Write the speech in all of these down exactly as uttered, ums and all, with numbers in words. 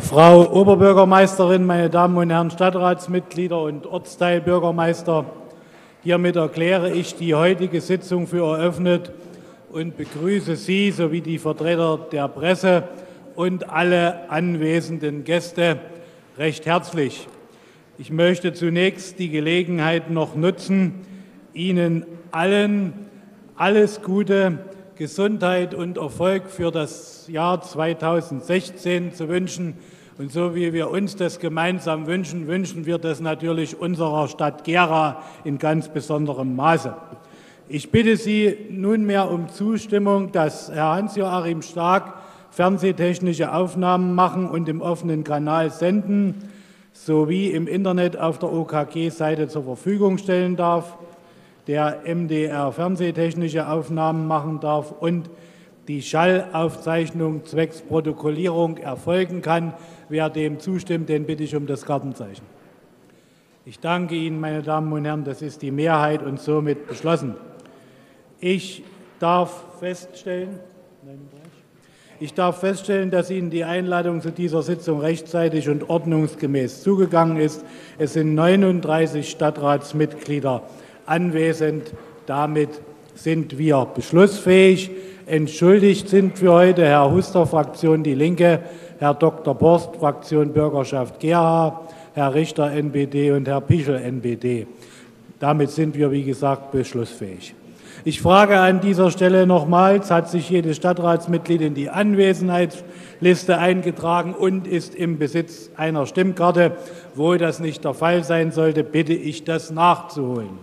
Frau Oberbürgermeisterin, meine Damen und Herren Stadtratsmitglieder und Ortsteilbürgermeister, hiermit erkläre ich die heutige Sitzung für eröffnet und begrüße Sie sowie die Vertreter der Presse und alle anwesenden Gäste recht herzlich. Ich möchte zunächst die Gelegenheit noch nutzen, Ihnen allen alles Gute, Gesundheit und Erfolg für das Jahr zweitausendsechzehn zu wünschen. Und so wie wir uns das gemeinsam wünschen, wünschen wir das natürlich unserer Stadt Gera in ganz besonderem Maße. Ich bitte Sie nunmehr um Zustimmung, dass Herr Hans-Joachim Stark fernsehtechnische Aufnahmen machen und im offenen Kanal senden sowie im Internet auf der O K G-Seite zur Verfügung stellen darf, der M D R fernsehtechnische Aufnahmen machen darf und die Schallaufzeichnung zwecks Protokollierung erfolgen kann. Wer dem zustimmt, den bitte ich um das Kartenzeichen. Ich danke Ihnen, meine Damen und Herren, das ist die Mehrheit und somit beschlossen. Ich darf feststellen, ich darf feststellen, dass Ihnen die Einladung zu dieser Sitzung rechtzeitig und ordnungsgemäß zugegangen ist. Es sind neununddreißig Stadtratsmitglieder anwesend. Damit sind wir beschlussfähig. Entschuldigt sind für heute Herr Huster, Fraktion Die Linke, Herr Doktor Borst, Fraktion Bürgerschaft Gera, Herr Richter, N P D und Herr Pichel, N P D. Damit sind wir, wie gesagt, beschlussfähig. Ich frage an dieser Stelle nochmals, hat sich jedes Stadtratsmitglied in die Anwesenheitsliste eingetragen und ist im Besitz einer Stimmkarte? Wo das nicht der Fall sein sollte, bitte ich, das nachzuholen.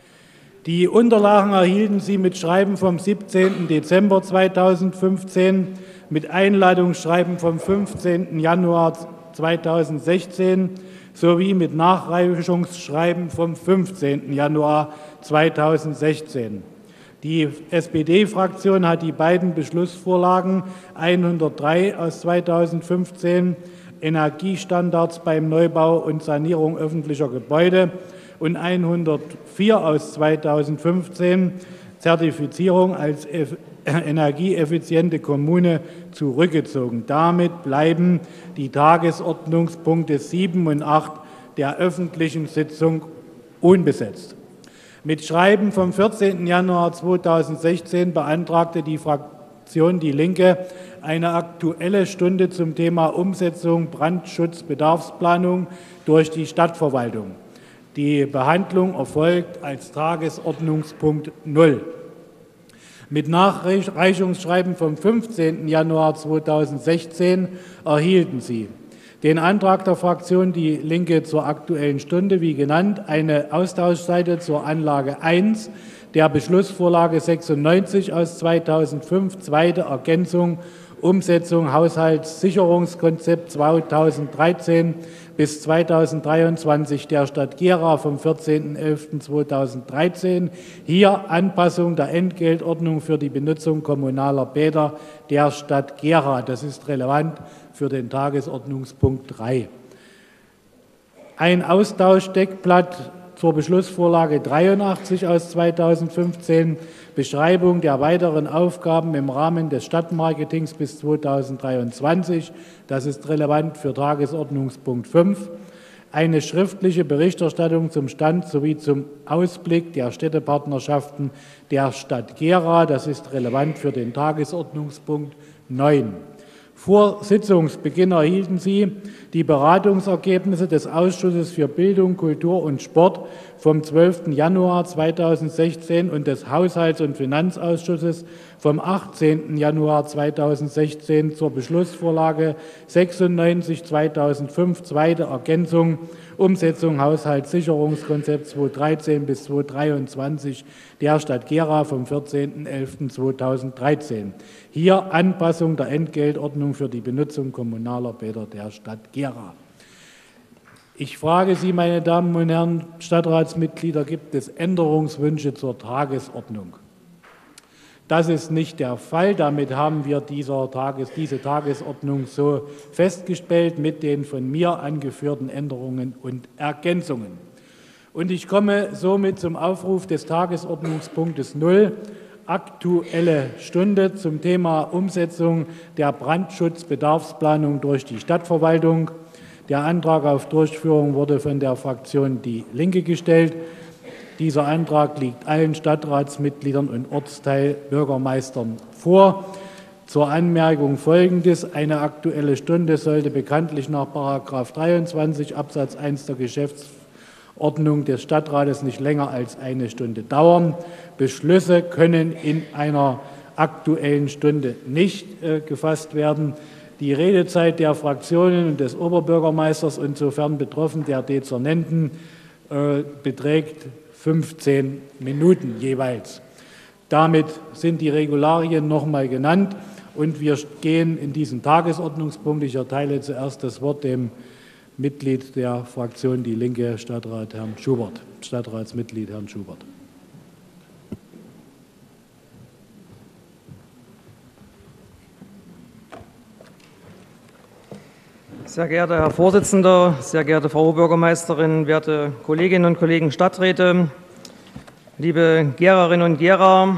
Die Unterlagen erhielten Sie mit Schreiben vom siebzehnten Dezember zweitausendfünfzehn, mit Einladungsschreiben vom fünfzehnten Januar zweitausendsechzehn sowie mit Nachreichungsschreiben vom fünfzehnten Januar zweitausendsechzehn. Die S P D-Fraktion hat die beiden Beschlussvorlagen hundertdrei aus zweitausendfünfzehn, Energiestandards beim Neubau und Sanierung öffentlicher Gebäude, und hundertvier aus zweitausendfünfzehn, Zertifizierung als energieeffiziente Kommune, zurückgezogen. Damit bleiben die Tagesordnungspunkte sieben und acht der öffentlichen Sitzung unbesetzt. Mit Schreiben vom vierzehnten Januar zweitausendsechzehn beantragte die Fraktion Die Linke eine Aktuelle Stunde zum Thema Umsetzung Brandschutzbedarfsplanung durch die Stadtverwaltung. Die Behandlung erfolgt als Tagesordnungspunkt null. Mit Nachreichungsschreiben vom fünfzehnten Januar zweitausendsechzehn erhielten Sie den Antrag der Fraktion Die Linke zur Aktuellen Stunde, wie genannt, eine Austauschseite zur Anlage eins der Beschlussvorlage sechsundneunzig aus zweitausendfünf, zweite Ergänzung, Umsetzung Haushaltssicherungskonzept zweitausenddreizehn bis zweitausenddreiundzwanzig der Stadt Gera vom vierzehnten elften zweitausenddreizehn. Hier Anpassung der Entgeltordnung für die Benutzung kommunaler Bäder der Stadt Gera. Das ist relevant für den Tagesordnungspunkt drei. Ein Austauschdeckblatt zur Beschlussvorlage dreiundachtzig aus zweitausendfünfzehn, Beschreibung der weiteren Aufgaben im Rahmen des Stadtmarketings bis zweitausenddreiundzwanzig. Das ist relevant für Tagesordnungspunkt fünf. Eine schriftliche Berichterstattung zum Stand sowie zum Ausblick der Städtepartnerschaften der Stadt Gera. Das ist relevant für den Tagesordnungspunkt neun. Vor Sitzungsbeginn erhielten Sie die Beratungsergebnisse des Ausschusses für Bildung, Kultur und Sport vom zwölften Januar zweitausendsechzehn und des Haushalts- und Finanzausschusses vom achtzehnten Januar zweitausendsechzehn zur Beschlussvorlage sechsundneunzig zweitausendfünf, zweite Ergänzung, Umsetzung Haushaltssicherungskonzept zweitausenddreizehn bis zweitausenddreiundzwanzig der Stadt Gera vom vierzehnten elften zweitausenddreizehn. Hier Anpassung der Entgeltordnung für die Benutzung kommunaler Bäder der Stadt Gera. Ich frage Sie, meine Damen und Herren Stadtratsmitglieder, gibt es Änderungswünsche zur Tagesordnung? Das ist nicht der Fall. Damit haben wir dieser Tages-, diese Tagesordnung so festgestellt mit den von mir angeführten Änderungen und Ergänzungen. Und ich komme somit zum Aufruf des Tagesordnungspunktes null, Aktuelle Stunde zum Thema Umsetzung der Brandschutzbedarfsplanung durch die Stadtverwaltung. Der Antrag auf Durchführung wurde von der Fraktion Die Linke gestellt. Dieser Antrag liegt allen Stadtratsmitgliedern und Ortsteilbürgermeistern vor. Zur Anmerkung Folgendes. Eine Aktuelle Stunde sollte bekanntlich nach Paragraph dreiundzwanzig Absatz eins der Geschäftsordnung des Stadtrates nicht länger als eine Stunde dauern. Beschlüsse können in einer Aktuellen Stunde nicht äh, gefasst werden. Die Redezeit der Fraktionen und des Oberbürgermeisters und sofern betroffen der Dezernenten äh, beträgt fünfzehn Minuten jeweils. Damit sind die Regularien noch einmal genannt und wir gehen in diesen Tagesordnungspunkt. Ich erteile zuerst das Wort dem Mitglied der Fraktion Die Linke, Stadtrat Herrn Schubert, Stadtratsmitglied Herrn Schubert. Sehr geehrter Herr Vorsitzender, sehr geehrte Frau Oberbürgermeisterin, werte Kolleginnen und Kollegen Stadträte, liebe Gererinnen und Gerer,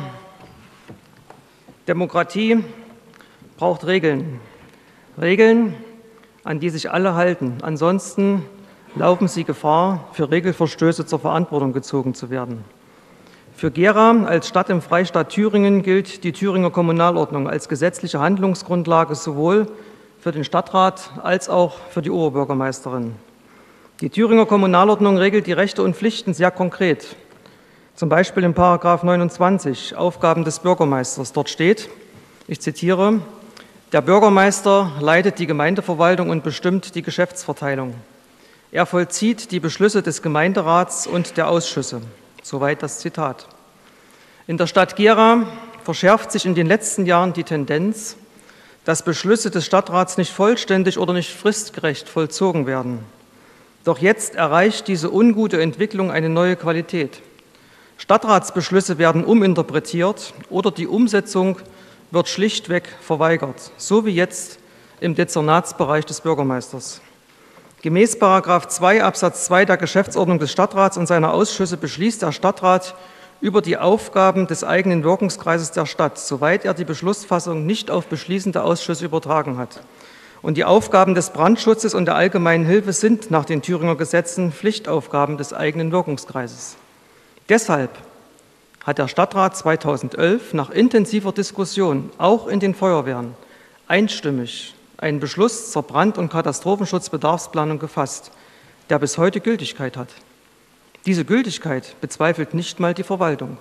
Demokratie braucht Regeln. Regeln, an die sich alle halten. Ansonsten laufen sie Gefahr, für Regelverstöße zur Verantwortung gezogen zu werden. Für Gera als Stadt im Freistaat Thüringen gilt die Thüringer Kommunalordnung als gesetzliche Handlungsgrundlage sowohl für den Stadtrat als auch für die Oberbürgermeisterin. Die Thüringer Kommunalordnung regelt die Rechte und Pflichten sehr konkret. Zum Beispiel in Paragraph neunundzwanzig, Aufgaben des Bürgermeisters. Dort steht, ich zitiere, der Bürgermeister leitet die Gemeindeverwaltung und bestimmt die Geschäftsverteilung. Er vollzieht die Beschlüsse des Gemeinderats und der Ausschüsse. Soweit das Zitat. In der Stadt Gera verschärft sich in den letzten Jahren die Tendenz, dass Beschlüsse des Stadtrats nicht vollständig oder nicht fristgerecht vollzogen werden. Doch jetzt erreicht diese ungute Entwicklung eine neue Qualität. Stadtratsbeschlüsse werden uminterpretiert oder die Umsetzung wird schlichtweg verweigert, so wie jetzt im Dezernatsbereich des Bürgermeisters. Gemäß Paragraph zwei Absatz zwei der Geschäftsordnung des Stadtrats und seiner Ausschüsse beschließt der Stadtrat über die Aufgaben des eigenen Wirkungskreises der Stadt, soweit er die Beschlussfassung nicht auf beschließende Ausschüsse übertragen hat. Und die Aufgaben des Brandschutzes und der allgemeinen Hilfe sind nach den Thüringer Gesetzen Pflichtaufgaben des eigenen Wirkungskreises. Deshalb hat der Stadtrat zweitausendelf nach intensiver Diskussion, auch in den Feuerwehren, einstimmig einen Beschluss zur Brand- und Katastrophenschutzbedarfsplanung gefasst, der bis heute Gültigkeit hat. Diese Gültigkeit bezweifelt nicht mal die Verwaltung.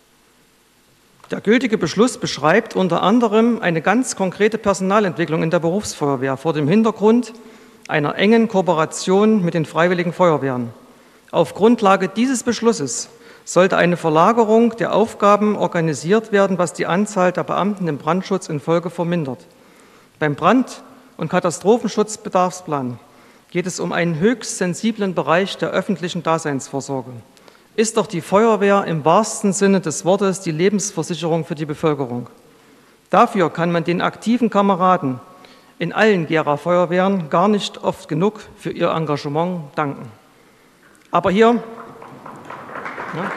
Der gültige Beschluss beschreibt unter anderem eine ganz konkrete Personalentwicklung in der Berufsfeuerwehr vor dem Hintergrund einer engen Kooperation mit den Freiwilligen Feuerwehren. Auf Grundlage dieses Beschlusses sollte eine Verlagerung der Aufgaben organisiert werden, was die Anzahl der Beamten im Brandschutz in Folge vermindert. Beim Brand- und Katastrophenschutzbedarfsplan geht es um einen höchst sensiblen Bereich der öffentlichen Daseinsvorsorge. Ist doch die Feuerwehr im wahrsten Sinne des Wortes die Lebensversicherung für die Bevölkerung. Dafür kann man den aktiven Kameraden in allen Gera-Feuerwehren gar nicht oft genug für ihr Engagement danken. Aber hier, ja,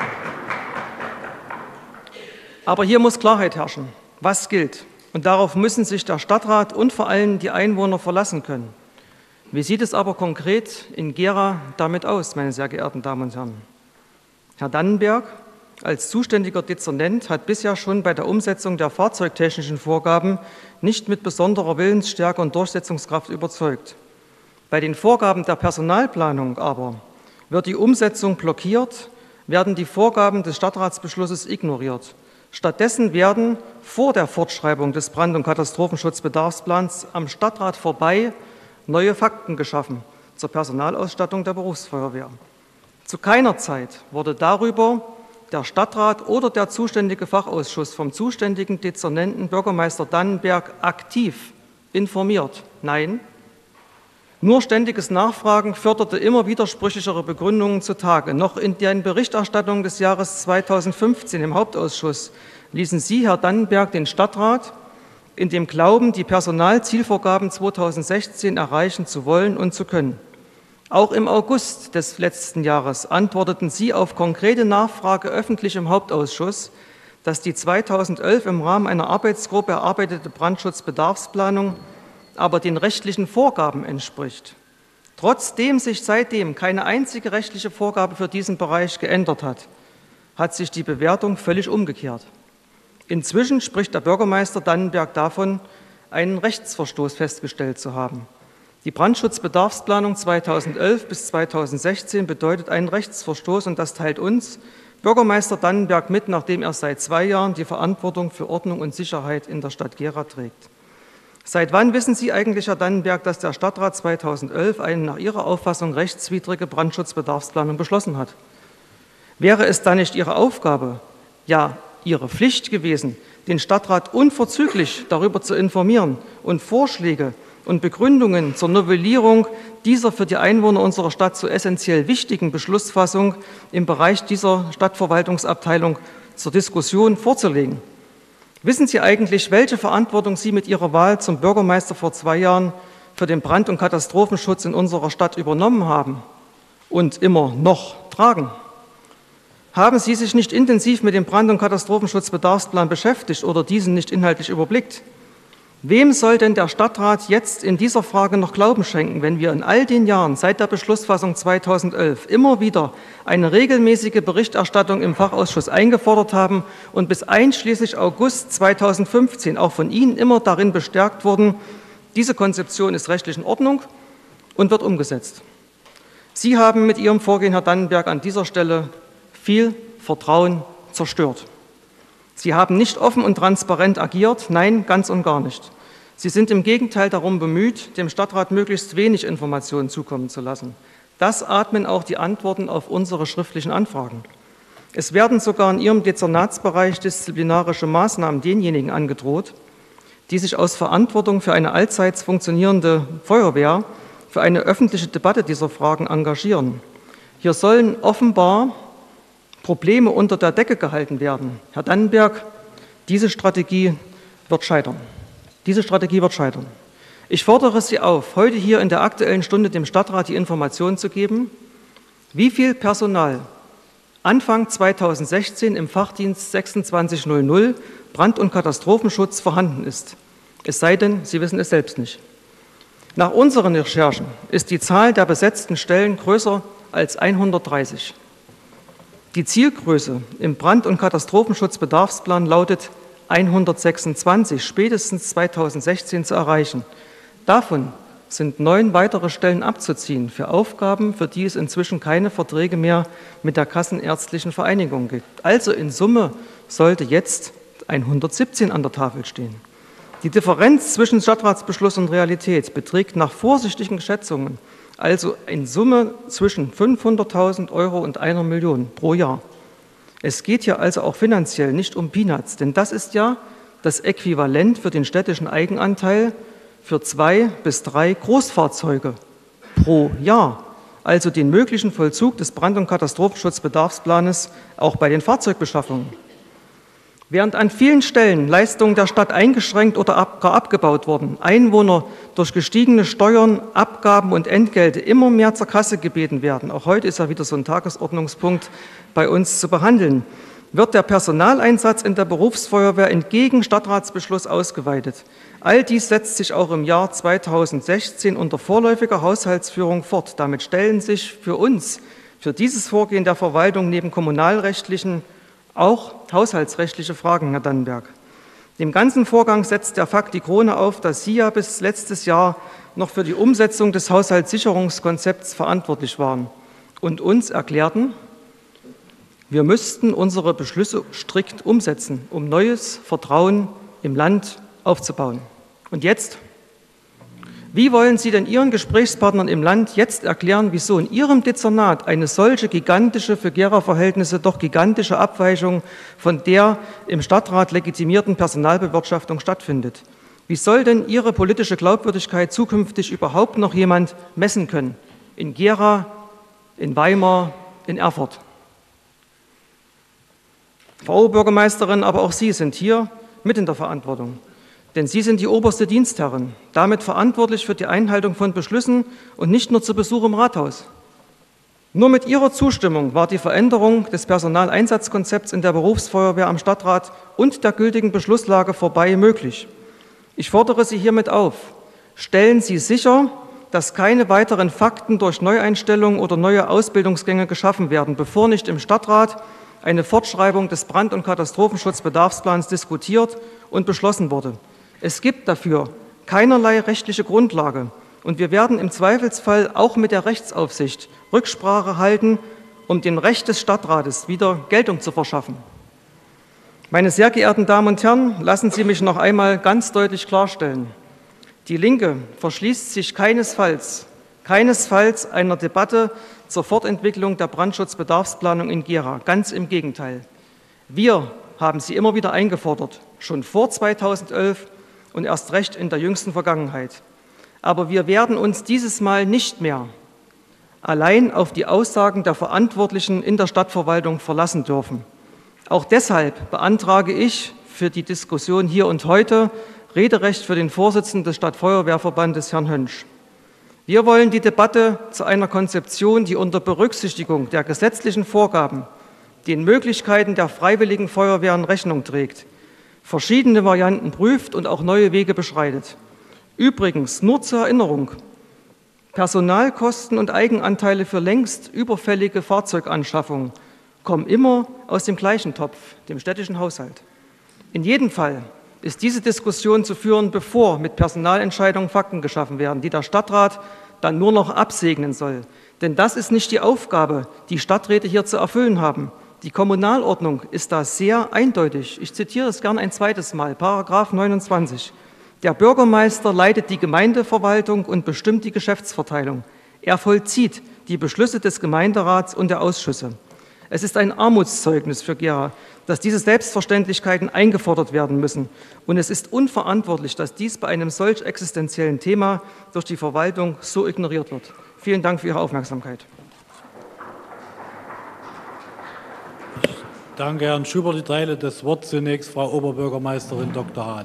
aber hier muss Klarheit herrschen. Was gilt? Und darauf müssen sich der Stadtrat und vor allem die Einwohner verlassen können. Wie sieht es aber konkret in Gera damit aus, meine sehr geehrten Damen und Herren? Herr Dannenberg als zuständiger Dezernent hat bisher schon bei der Umsetzung der fahrzeugtechnischen Vorgaben nicht mit besonderer Willensstärke und Durchsetzungskraft überzeugt. Bei den Vorgaben der Personalplanung aber wird die Umsetzung blockiert, werden die Vorgaben des Stadtratsbeschlusses ignoriert. Stattdessen werden vor der Fortschreibung des Brand- und Katastrophenschutzbedarfsplans am Stadtrat vorbei neue Fakten geschaffen zur Personalausstattung der Berufsfeuerwehr. Zu keiner Zeit wurde darüber der Stadtrat oder der zuständige Fachausschuss vom zuständigen Dezernenten Bürgermeister Dannenberg aktiv informiert. Nein, nur ständiges Nachfragen förderte immer widersprüchlichere Begründungen zutage. Noch in der Berichterstattung des Jahres zweitausendfünfzehn im Hauptausschuss ließen Sie, Herr Dannenberg, den Stadtrat in dem Glauben, die Personalzielvorgaben zweitausendsechzehn erreichen zu wollen und zu können. Auch im August des letzten Jahres antworteten Sie auf konkrete Nachfrage öffentlich im Hauptausschuss, dass die zweitausendelf im Rahmen einer Arbeitsgruppe erarbeitete Brandschutzbedarfsplanung aber den rechtlichen Vorgaben entspricht. Trotzdem sich seitdem keine einzige rechtliche Vorgabe für diesen Bereich geändert hat, hat sich die Bewertung völlig umgekehrt. Inzwischen spricht der Bürgermeister Dannenberg davon, einen Rechtsverstoß festgestellt zu haben. Die Brandschutzbedarfsplanung zweitausendelf bis zweitausendsechzehn bedeutet einen Rechtsverstoß, und das teilt uns Bürgermeister Dannenberg mit, nachdem er seit zwei Jahren die Verantwortung für Ordnung und Sicherheit in der Stadt Gera trägt. Seit wann wissen Sie eigentlich, Herr Dannenberg, dass der Stadtrat zweitausendelf eine nach Ihrer Auffassung rechtswidrige Brandschutzbedarfsplanung beschlossen hat? Wäre es dann nicht Ihre Aufgabe, ja Ihre Pflicht gewesen, den Stadtrat unverzüglich darüber zu informieren und Vorschläge und Begründungen zur Novellierung dieser für die Einwohner unserer Stadt so essentiell wichtigen Beschlussfassung im Bereich dieser Stadtverwaltungsabteilung zur Diskussion vorzulegen? Wissen Sie eigentlich, welche Verantwortung Sie mit Ihrer Wahl zum Bürgermeister vor zwei Jahren für den Brand- und Katastrophenschutz in unserer Stadt übernommen haben und immer noch tragen? Haben Sie sich nicht intensiv mit dem Brand- und Katastrophenschutzbedarfsplan beschäftigt oder diesen nicht inhaltlich überblickt? Wem soll denn der Stadtrat jetzt in dieser Frage noch Glauben schenken, wenn wir in all den Jahren seit der Beschlussfassung zweitausendelf immer wieder eine regelmäßige Berichterstattung im Fachausschuss eingefordert haben und bis einschließlich August zweitausendfünfzehn auch von Ihnen immer darin bestärkt wurden, diese Konzeption ist rechtlich in Ordnung und wird umgesetzt? Sie haben mit Ihrem Vorgehen, Herr Dannenberg, an dieser Stelle viel Vertrauen zerstört. Sie haben nicht offen und transparent agiert, nein, ganz und gar nicht. Sie sind im Gegenteil darum bemüht, dem Stadtrat möglichst wenig Informationen zukommen zu lassen. Das atmen auch die Antworten auf unsere schriftlichen Anfragen. Es werden sogar in Ihrem Dezernatsbereich disziplinarische Maßnahmen denjenigen angedroht, die sich aus Verantwortung für eine allzeit funktionierende Feuerwehr für eine öffentliche Debatte dieser Fragen engagieren. Hier sollen offenbar Probleme unter der Decke gehalten werden. Herr Dannenberg, diese Strategie wird scheitern. Diese Strategie wird scheitern. Ich fordere Sie auf, heute hier in der Aktuellen Stunde dem Stadtrat die Information zu geben, wie viel Personal Anfang zweitausendsechzehn im Fachdienst sechsundzwanzigtausend Brand- und Katastrophenschutz vorhanden ist. Es sei denn, Sie wissen es selbst nicht. Nach unseren Recherchen ist die Zahl der besetzten Stellen größer als hundertdreißig. Die Zielgröße im Brand- und Katastrophenschutzbedarfsplan lautet hundertsechsundzwanzig, spätestens zweitausendsechzehn zu erreichen. Davon sind neun weitere Stellen abzuziehen für Aufgaben, für die es inzwischen keine Verträge mehr mit der Kassenärztlichen Vereinigung gibt. Also in Summe sollte jetzt hundertsiebzehn an der Tafel stehen. Die Differenz zwischen Stadtratsbeschluss und Realität beträgt nach vorsichtigen Schätzungen also in Summe zwischen fünfhunderttausend Euro und einer Million pro Jahr. Es geht hier also auch finanziell nicht um Peanuts, denn das ist ja das Äquivalent für den städtischen Eigenanteil für zwei bis drei Großfahrzeuge pro Jahr, also den möglichen Vollzug des Brand- und Katastrophenschutzbedarfsplanes auch bei den Fahrzeugbeschaffungen. Während an vielen Stellen Leistungen der Stadt eingeschränkt oder ab, gar abgebaut wurden, Einwohner durch gestiegene Steuern, Abgaben und Entgelte immer mehr zur Kasse gebeten werden, auch heute ist ja wieder so ein Tagesordnungspunkt bei uns zu behandeln, wird der Personaleinsatz in der Berufsfeuerwehr entgegen Stadtratsbeschluss ausgeweitet. All dies setzt sich auch im Jahr zweitausendsechzehn unter vorläufiger Haushaltsführung fort. Damit stellen sich für uns, für dieses Vorgehen der Verwaltung neben kommunalrechtlichen auch haushaltsrechtliche Fragen, Herr Dannenberg. Dem ganzen Vorgang setzt der Fakt die Krone auf, dass Sie ja bis letztes Jahr noch für die Umsetzung des Haushaltssicherungskonzepts verantwortlich waren und uns erklärten, wir müssten unsere Beschlüsse strikt umsetzen, um neues Vertrauen im Land aufzubauen. Und jetzt? Wie wollen Sie denn Ihren Gesprächspartnern im Land jetzt erklären, wieso in Ihrem Dezernat eine solche gigantische, für Gera-Verhältnisse doch gigantische Abweichung von der im Stadtrat legitimierten Personalbewirtschaftung stattfindet? Wie soll denn Ihre politische Glaubwürdigkeit zukünftig überhaupt noch jemand messen können? In Gera, in Weimar, in Erfurt. Frau Bürgermeisterin, aber auch Sie sind hier mit in der Verantwortung. Denn Sie sind die oberste Dienstherrin, damit verantwortlich für die Einhaltung von Beschlüssen und nicht nur zu Besuch im Rathaus. Nur mit Ihrer Zustimmung war die Veränderung des Personaleinsatzkonzepts in der Berufsfeuerwehr am Stadtrat und der gültigen Beschlusslage vorbei möglich. Ich fordere Sie hiermit auf, stellen Sie sicher, dass keine weiteren Fakten durch Neueinstellungen oder neue Ausbildungsgänge geschaffen werden, bevor nicht im Stadtrat eine Fortschreibung des Brand- und Katastrophenschutzbedarfsplans diskutiert und beschlossen wurde. Es gibt dafür keinerlei rechtliche Grundlage. Und wir werden im Zweifelsfall auch mit der Rechtsaufsicht Rücksprache halten, um dem Recht des Stadtrates wieder Geltung zu verschaffen. Meine sehr geehrten Damen und Herren, lassen Sie mich noch einmal ganz deutlich klarstellen: Die Linke verschließt sich keinesfalls, keinesfalls einer Debatte zur Fortentwicklung der Brandschutzbedarfsplanung in Gera. Ganz im Gegenteil. Wir haben sie immer wieder eingefordert, schon vor zweitausendelf und erst recht in der jüngsten Vergangenheit. Aber wir werden uns dieses Mal nicht mehr allein auf die Aussagen der Verantwortlichen in der Stadtverwaltung verlassen dürfen. Auch deshalb beantrage ich für die Diskussion hier und heute Rederecht für den Vorsitzenden des Stadtfeuerwehrverbandes, Herrn Hönsch. Wir wollen die Debatte zu einer Konzeption, die unter Berücksichtigung der gesetzlichen Vorgaben den Möglichkeiten der freiwilligen Feuerwehren Rechnung trägt, verschiedene Varianten prüft und auch neue Wege beschreitet. Übrigens, nur zur Erinnerung, Personalkosten und Eigenanteile für längst überfällige Fahrzeuganschaffungen kommen immer aus dem gleichen Topf, dem städtischen Haushalt. In jedem Fall ist diese Diskussion zu führen, bevor mit Personalentscheidungen Fakten geschaffen werden, die der Stadtrat dann nur noch absegnen soll. Denn das ist nicht die Aufgabe, die Stadträte hier zu erfüllen haben. Die Kommunalordnung ist da sehr eindeutig. Ich zitiere es gern ein zweites Mal, Paragraph neunundzwanzig. Der Bürgermeister leitet die Gemeindeverwaltung und bestimmt die Geschäftsverteilung. Er vollzieht die Beschlüsse des Gemeinderats und der Ausschüsse. Es ist ein Armutszeugnis für Gera, dass diese Selbstverständlichkeiten eingefordert werden müssen. Und es ist unverantwortlich, dass dies bei einem solch existenziellen Thema durch die Verwaltung so ignoriert wird. Vielen Dank für Ihre Aufmerksamkeit. Ich danke Herrn Schubert. Ich teile das Wort zunächst Frau Oberbürgermeisterin Doktor Hahn.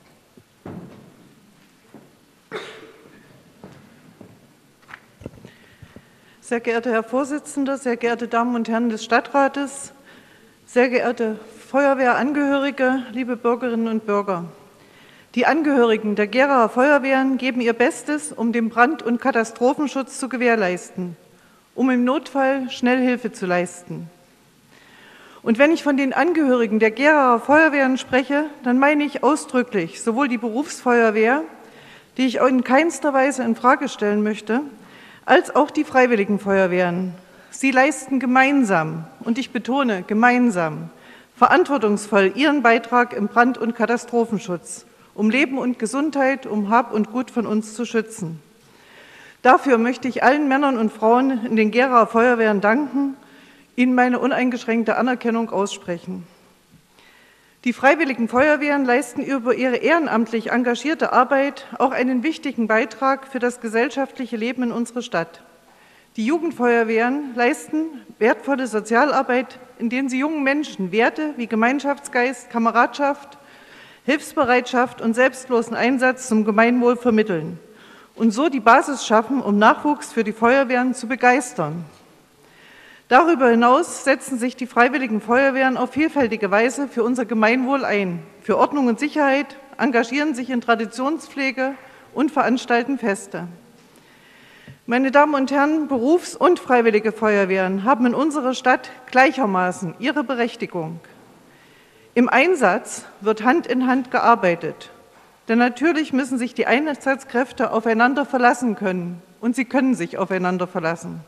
Sehr geehrter Herr Vorsitzender, sehr geehrte Damen und Herren des Stadtrates, sehr geehrte Feuerwehrangehörige, liebe Bürgerinnen und Bürger. Die Angehörigen der Geraer Feuerwehren geben ihr Bestes, um den Brand- und Katastrophenschutz zu gewährleisten, um im Notfall schnell Hilfe zu leisten. Und wenn ich von den Angehörigen der Geraer Feuerwehren spreche, dann meine ich ausdrücklich sowohl die Berufsfeuerwehr, die ich in keinster Weise in Frage stellen möchte, als auch die Freiwilligen Feuerwehren. Sie leisten gemeinsam, und ich betone gemeinsam, verantwortungsvoll ihren Beitrag im Brand- und Katastrophenschutz, um Leben und Gesundheit, um Hab und Gut von uns zu schützen. Dafür möchte ich allen Männern und Frauen in den Geraer Feuerwehren danken, ihnen meine uneingeschränkte Anerkennung aussprechen. Die Freiwilligen Feuerwehren leisten über ihre ehrenamtlich engagierte Arbeit auch einen wichtigen Beitrag für das gesellschaftliche Leben in unserer Stadt. Die Jugendfeuerwehren leisten wertvolle Sozialarbeit, indem sie jungen Menschen Werte wie Gemeinschaftsgeist, Kameradschaft, Hilfsbereitschaft und selbstlosen Einsatz zum Gemeinwohl vermitteln und so die Basis schaffen, um Nachwuchs für die Feuerwehren zu begeistern. Darüber hinaus setzen sich die Freiwilligen Feuerwehren auf vielfältige Weise für unser Gemeinwohl ein, für Ordnung und Sicherheit, engagieren sich in Traditionspflege und veranstalten Feste. Meine Damen und Herren, Berufs- und Freiwillige Feuerwehren haben in unserer Stadt gleichermaßen ihre Berechtigung. Im Einsatz wird Hand in Hand gearbeitet, denn natürlich müssen sich die Einsatzkräfte aufeinander verlassen können, und sie können sich aufeinander verlassen.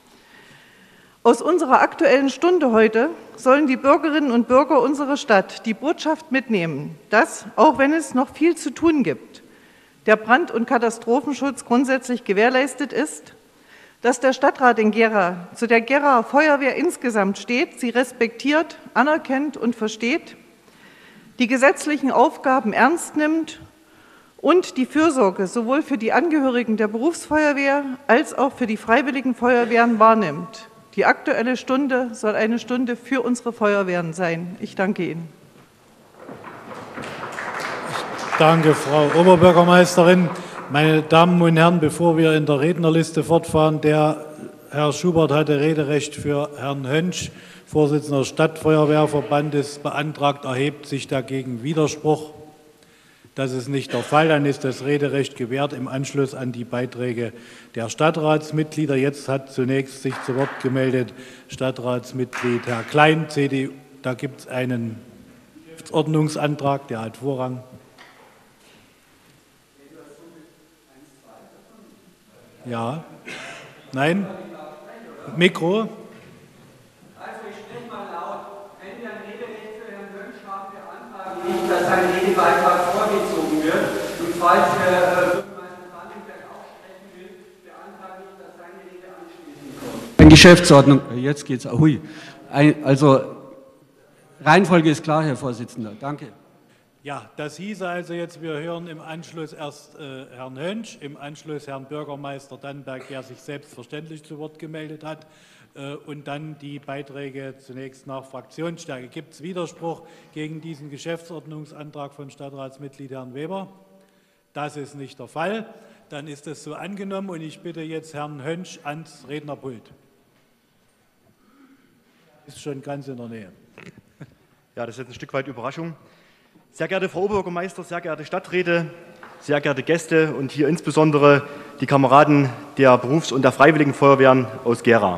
Aus unserer Aktuellen Stunde heute sollen die Bürgerinnen und Bürger unserer Stadt die Botschaft mitnehmen, dass, auch wenn es noch viel zu tun gibt, der Brand- und Katastrophenschutz grundsätzlich gewährleistet ist, dass der Stadtrat in Gera zu der Geraer Feuerwehr insgesamt steht, sie respektiert, anerkennt und versteht, die gesetzlichen Aufgaben ernst nimmt und die Fürsorge sowohl für die Angehörigen der Berufsfeuerwehr als auch für die Freiwilligen Feuerwehren wahrnimmt. Die Aktuelle Stunde soll eine Stunde für unsere Feuerwehren sein. Ich danke Ihnen. Ich danke, Frau Oberbürgermeisterin. Meine Damen und Herren, bevor wir in der Rednerliste fortfahren, der Herr Schubert hatte Rederecht für Herrn Hönsch, Vorsitzender des Stadtfeuerwehrverbandes, beantragt. Erhebt sich dagegen Widerspruch? Das ist nicht der Fall. Dann ist das Rederecht gewährt im Anschluss an die Beiträge der Stadtratsmitglieder. Jetzt hat zunächst sich zu Wort gemeldet Stadtratsmitglied Herr Klein, C D U. Da gibt es einen Geschäftsordnungsantrag, der hat Vorrang. Ja. Nein? Mikro? Also ich spreche mal laut. Wenn wir ein Rederecht für Herrn Hönsch haben, beantragen nicht, dass sein Redebeitrag vorgezogen wird. Und falls Herr Bürgermeister Vandenberg auch sprechen will, beantragen nicht, dass seine Rede anschließend kommt. Eine Geschäftsordnung, jetzt geht's. Hui. Also Reihenfolge ist klar, Herr Vorsitzender. Danke. Ja, das hieße also jetzt, wir hören im Anschluss erst äh, Herrn Hönsch, im Anschluss Herrn Bürgermeister Dannenberg, der sich selbstverständlich zu Wort gemeldet hat, äh, und dann die Beiträge zunächst nach Fraktionsstärke. Gibt es Widerspruch gegen diesen Geschäftsordnungsantrag von Stadtratsmitglied Herrn Weber? Das ist nicht der Fall. Dann ist es so angenommen und ich bitte jetzt Herrn Hönsch ans Rednerpult. Ist schon ganz in der Nähe. Ja, das ist jetzt ein Stück weit Überraschung. Sehr geehrte Frau Oberbürgermeister, sehr geehrte Stadträte, sehr geehrte Gäste und hier insbesondere die Kameraden der Berufs- und der Freiwilligen Feuerwehren aus Gera.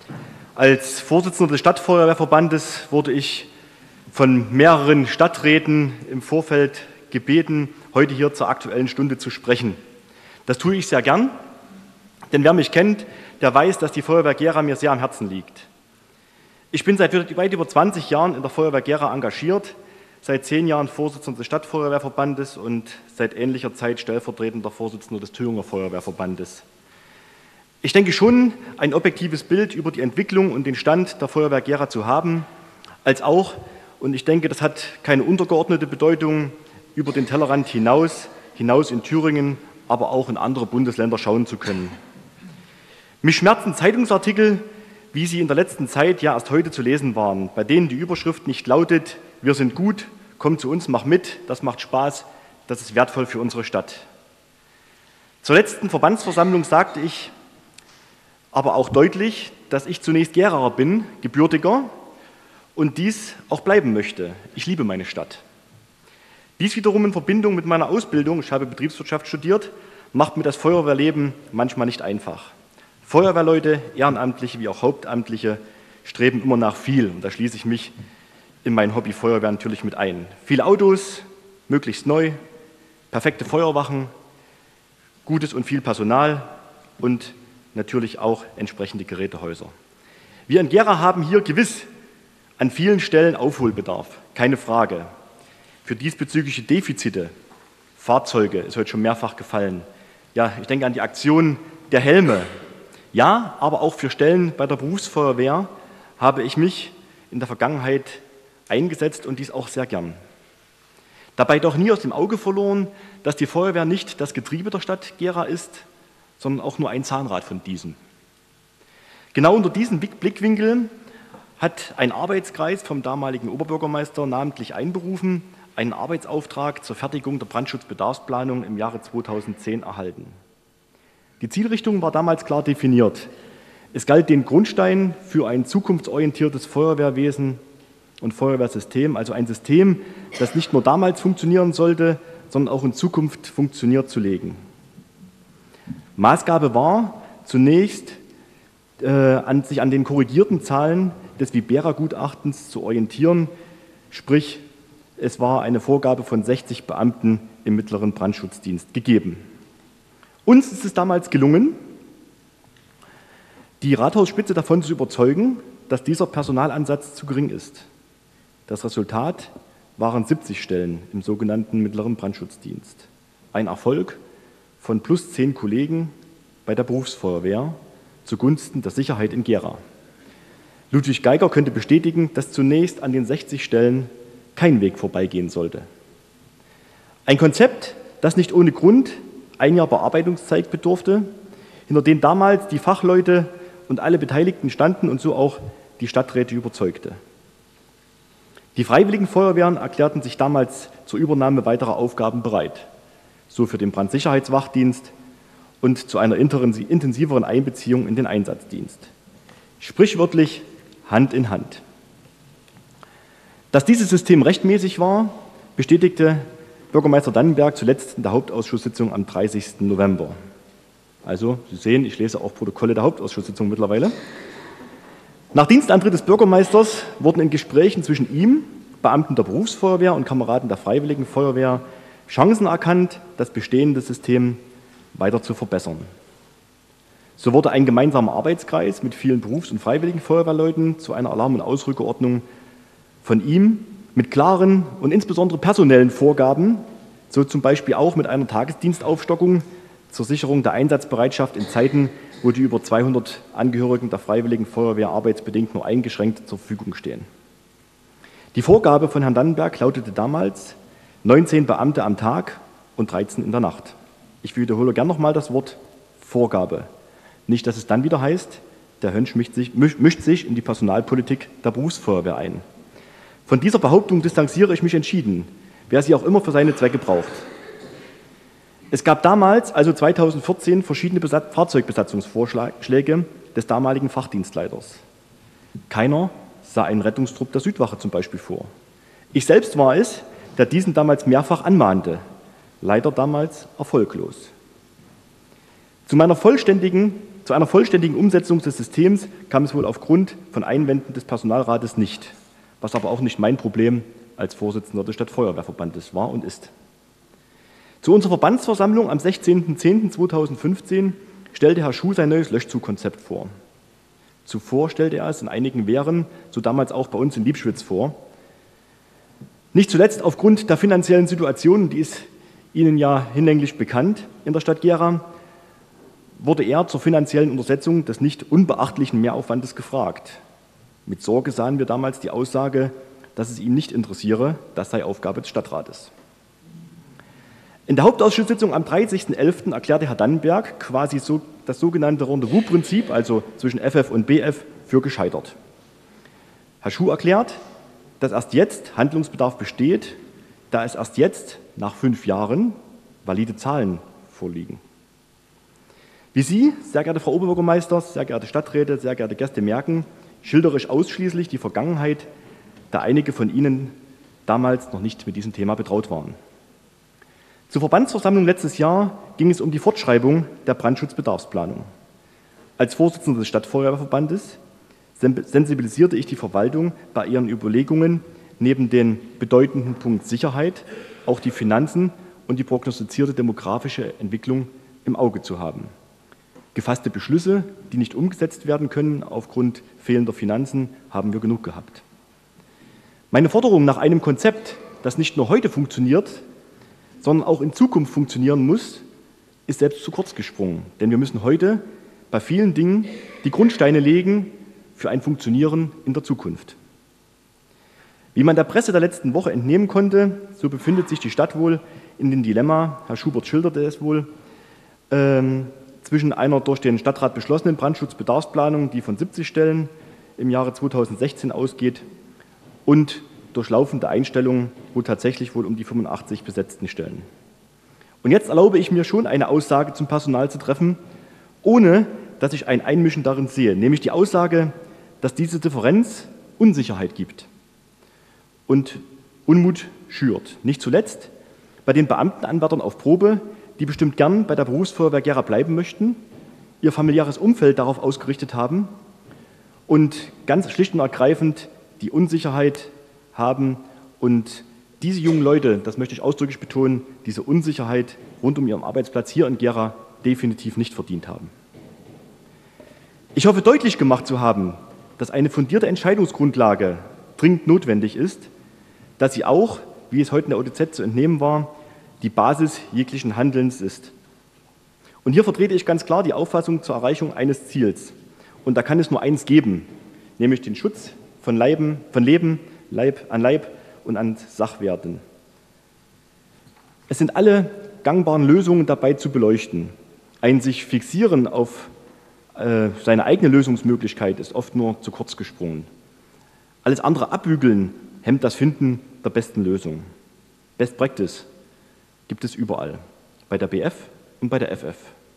Als Vorsitzender des Stadtfeuerwehrverbandes wurde ich von mehreren Stadträten im Vorfeld gebeten, heute hier zur Aktuellen Stunde zu sprechen. Das tue ich sehr gern, denn wer mich kennt, der weiß, dass die Feuerwehr Gera mir sehr am Herzen liegt. Ich bin seit weit über zwanzig Jahren in der Feuerwehr Gera engagiert, seit zehn Jahren Vorsitzender des Stadtfeuerwehrverbandes und seit ähnlicher Zeit stellvertretender Vorsitzender des Thüringer Feuerwehrverbandes. Ich denke schon, ein objektives Bild über die Entwicklung und den Stand der Feuerwehr Gera zu haben, als auch, und ich denke, das hat keine untergeordnete Bedeutung, über den Tellerrand hinaus, hinaus in Thüringen, aber auch in andere Bundesländer schauen zu können. Mich schmerzen Zeitungsartikel, wie sie in der letzten Zeit ja erst heute zu lesen waren, bei denen die Überschrift nicht lautet: Wir sind gut, komm zu uns, mach mit, das macht Spaß, das ist wertvoll für unsere Stadt. Zur letzten Verbandsversammlung sagte ich aber auch deutlich, dass ich zunächst Geraer bin, gebürtiger, und dies auch bleiben möchte. Ich liebe meine Stadt. Dies wiederum in Verbindung mit meiner Ausbildung, ich habe Betriebswirtschaft studiert, macht mir das Feuerwehrleben manchmal nicht einfach. Feuerwehrleute, Ehrenamtliche wie auch Hauptamtliche, streben immer nach viel, und da schließe ich mich in mein Hobby Feuerwehr natürlich mit ein. Viele Autos, möglichst neu, perfekte Feuerwachen, gutes und viel Personal und natürlich auch entsprechende Gerätehäuser. Wir in Gera haben hier gewiss an vielen Stellen Aufholbedarf, keine Frage. Für diesbezügliche Defizite, Fahrzeuge, ist heute schon mehrfach gefallen. Ja, ich denke an die Aktion der Helme. Ja, aber auch für Stellen bei der Berufsfeuerwehr habe ich mich in der Vergangenheit eingesetzt und dies auch sehr gern. Dabei doch nie aus dem Auge verloren, dass die Feuerwehr nicht das Getriebe der Stadt Gera ist, sondern auch nur ein Zahnrad von diesem. Genau unter diesem Blickwinkel hat ein Arbeitskreis vom damaligen Oberbürgermeister namentlich einberufen, einen Arbeitsauftrag zur Fertigung der Brandschutzbedarfsplanung im Jahre zweitausendzehn erhalten. Die Zielrichtung war damals klar definiert. Es galt, den Grundstein für ein zukunftsorientiertes Feuerwehrwesen und Feuerwehrsystem, also ein System, das nicht nur damals funktionieren sollte, sondern auch in Zukunft funktioniert, zu legen. Maßgabe war zunächst, äh, an, sich an den korrigierten Zahlen des Vibera-Gutachtens zu orientieren, sprich, es war eine Vorgabe von sechzig Beamten im mittleren Brandschutzdienst gegeben. Uns ist es damals gelungen, die Rathausspitze davon zu überzeugen, dass dieser Personalansatz zu gering ist. Das Resultat waren siebzig Stellen im sogenannten mittleren Brandschutzdienst. Ein Erfolg von plus zehn Kollegen bei der Berufsfeuerwehr zugunsten der Sicherheit in Gera. Ludwig Geiger könnte bestätigen, dass zunächst an den sechzig Stellen kein Weg vorbeigehen sollte. Ein Konzept, das nicht ohne Grund ein Jahr Bearbeitungszeit bedurfte, hinter dem damals die Fachleute und alle Beteiligten standen und so auch die Stadträte überzeugte. Die Freiwilligen Feuerwehren erklärten sich damals zur Übernahme weiterer Aufgaben bereit, so für den Brandsicherheitswachdienst und zu einer intensiveren Einbeziehung in den Einsatzdienst. Sprichwörtlich Hand in Hand. Dass dieses System rechtmäßig war, bestätigte Bürgermeister Dannenberg zuletzt in der Hauptausschusssitzung am dreißigsten November. Also, Sie sehen, ich lese auch Protokolle der Hauptausschusssitzung mittlerweile. Nach Dienstantritt des Bürgermeisters wurden in Gesprächen zwischen ihm, Beamten der Berufsfeuerwehr und Kameraden der Freiwilligen Feuerwehr Chancen erkannt, das bestehende System weiter zu verbessern. So wurde ein gemeinsamer Arbeitskreis mit vielen Berufs- und Freiwilligen Feuerwehrleuten zu einer Alarm- und Ausrückeordnung von ihm mit klaren und insbesondere personellen Vorgaben, so zum Beispiel auch mit einer Tagesdienstaufstockung zur Sicherung der Einsatzbereitschaft in Zeiten, wo die über zweihundert Angehörigen der Freiwilligen Feuerwehr arbeitsbedingt nur eingeschränkt zur Verfügung stehen. Die Vorgabe von Herrn Dannenberg lautete damals neunzehn Beamte am Tag und dreizehn in der Nacht. Ich wiederhole gern nochmal das Wort Vorgabe. Nicht, dass es dann wieder heißt, der Hönsch mischt sich, mischt sich in die Personalpolitik der Berufsfeuerwehr ein. Von dieser Behauptung distanziere ich mich entschieden, wer sie auch immer für seine Zwecke braucht. Es gab damals, also zweitausendvierzehn, verschiedene Besatz- Fahrzeugbesatzungsvorschläge des damaligen Fachdienstleiters. Keiner sah einen Rettungstrupp der Südwache zum Beispiel vor. Ich selbst war es, der diesen damals mehrfach anmahnte, leider damals erfolglos. Zu, meiner vollständigen, zu einer vollständigen Umsetzung des Systems kam es wohl aufgrund von Einwänden des Personalrates nicht, was aber auch nicht mein Problem als Vorsitzender des Stadtfeuerwehrverbandes war und ist. Zu unserer Verbandsversammlung am sechzehnten zehnten zweitausendfünfzehn stellte Herr Schuh sein neues Löschzugkonzept vor. Zuvor stellte er es in einigen Wehren, so damals auch bei uns in Liebschwitz, vor. Nicht zuletzt aufgrund der finanziellen Situation, die ist Ihnen ja hinlänglich bekannt in der Stadt Gera, wurde er zur finanziellen Untersetzung des nicht unbeachtlichen Mehraufwandes gefragt. Mit Sorge sahen wir damals die Aussage, dass es ihn nicht interessiere, das sei Aufgabe des Stadtrates. In der Hauptausschusssitzung am dreißigsten elften erklärte Herr Dannenberg quasi so das sogenannte Rendezvous-Prinzip, also zwischen F F und B F, für gescheitert. Herr Schuh erklärt, dass erst jetzt Handlungsbedarf besteht, da es erst jetzt, nach fünf Jahren, valide Zahlen vorliegen. Wie Sie, sehr geehrte Frau Oberbürgermeister, sehr geehrte Stadträte, sehr geehrte Gäste merken, schildere ich ausschließlich die Vergangenheit, da einige von Ihnen damals noch nicht mit diesem Thema betraut waren. Zur Verbandsversammlung letztes Jahr ging es um die Fortschreibung der Brandschutzbedarfsplanung. Als Vorsitzender des Stadtfeuerwehrverbandes sensibilisierte ich die Verwaltung bei ihren Überlegungen, neben dem bedeutenden Punkt Sicherheit auch die Finanzen und die prognostizierte demografische Entwicklung im Auge zu haben. Gefasste Beschlüsse, die nicht umgesetzt werden können aufgrund fehlender Finanzen, haben wir genug gehabt. Meine Forderung nach einem Konzept, das nicht nur heute funktioniert, sondern auch in Zukunft funktionieren muss, ist selbst zu kurz gesprungen. Denn wir müssen heute bei vielen Dingen die Grundsteine legen für ein Funktionieren in der Zukunft. Wie man der Presse der letzten Woche entnehmen konnte, so befindet sich die Stadt wohl in dem Dilemma, Herr Schubert schilderte es wohl, ähm, zwischen einer durch den Stadtrat beschlossenen Brandschutzbedarfsplanung, die von siebzig Stellen im Jahre zweitausendsechzehn ausgeht, und durch laufende Einstellungen, wo tatsächlich wohl um die fünfundachtzig besetzten Stellen. Und jetzt erlaube ich mir schon, eine Aussage zum Personal zu treffen, ohne dass ich ein Einmischen darin sehe, nämlich die Aussage, dass diese Differenz Unsicherheit gibt und Unmut schürt. Nicht zuletzt bei den Beamtenanwärtern auf Probe, die bestimmt gern bei der Berufsfeuerwehr Gera bleiben möchten, ihr familiäres Umfeld darauf ausgerichtet haben und ganz schlicht und ergreifend die Unsicherheit haben und diese jungen Leute, das möchte ich ausdrücklich betonen, diese Unsicherheit rund um ihren Arbeitsplatz hier in Gera definitiv nicht verdient haben. Ich hoffe, deutlich gemacht zu haben, dass eine fundierte Entscheidungsgrundlage dringend notwendig ist, dass sie auch, wie es heute in der O T Z zu entnehmen war, die Basis jeglichen Handelns ist. Und hier vertrete ich ganz klar die Auffassung zur Erreichung eines Ziels. Und da kann es nur eins geben, nämlich den Schutz von, Leiben, von Leben, Leib an Leib und an Sachwerten. Es sind alle gangbaren Lösungen dabei zu beleuchten. Ein sich fixieren auf äh, seine eigene Lösungsmöglichkeit ist oft nur zu kurz gesprungen. Alles andere abbügeln hemmt das Finden der besten Lösung. Best Practice gibt es überall, bei der B F und bei der F F.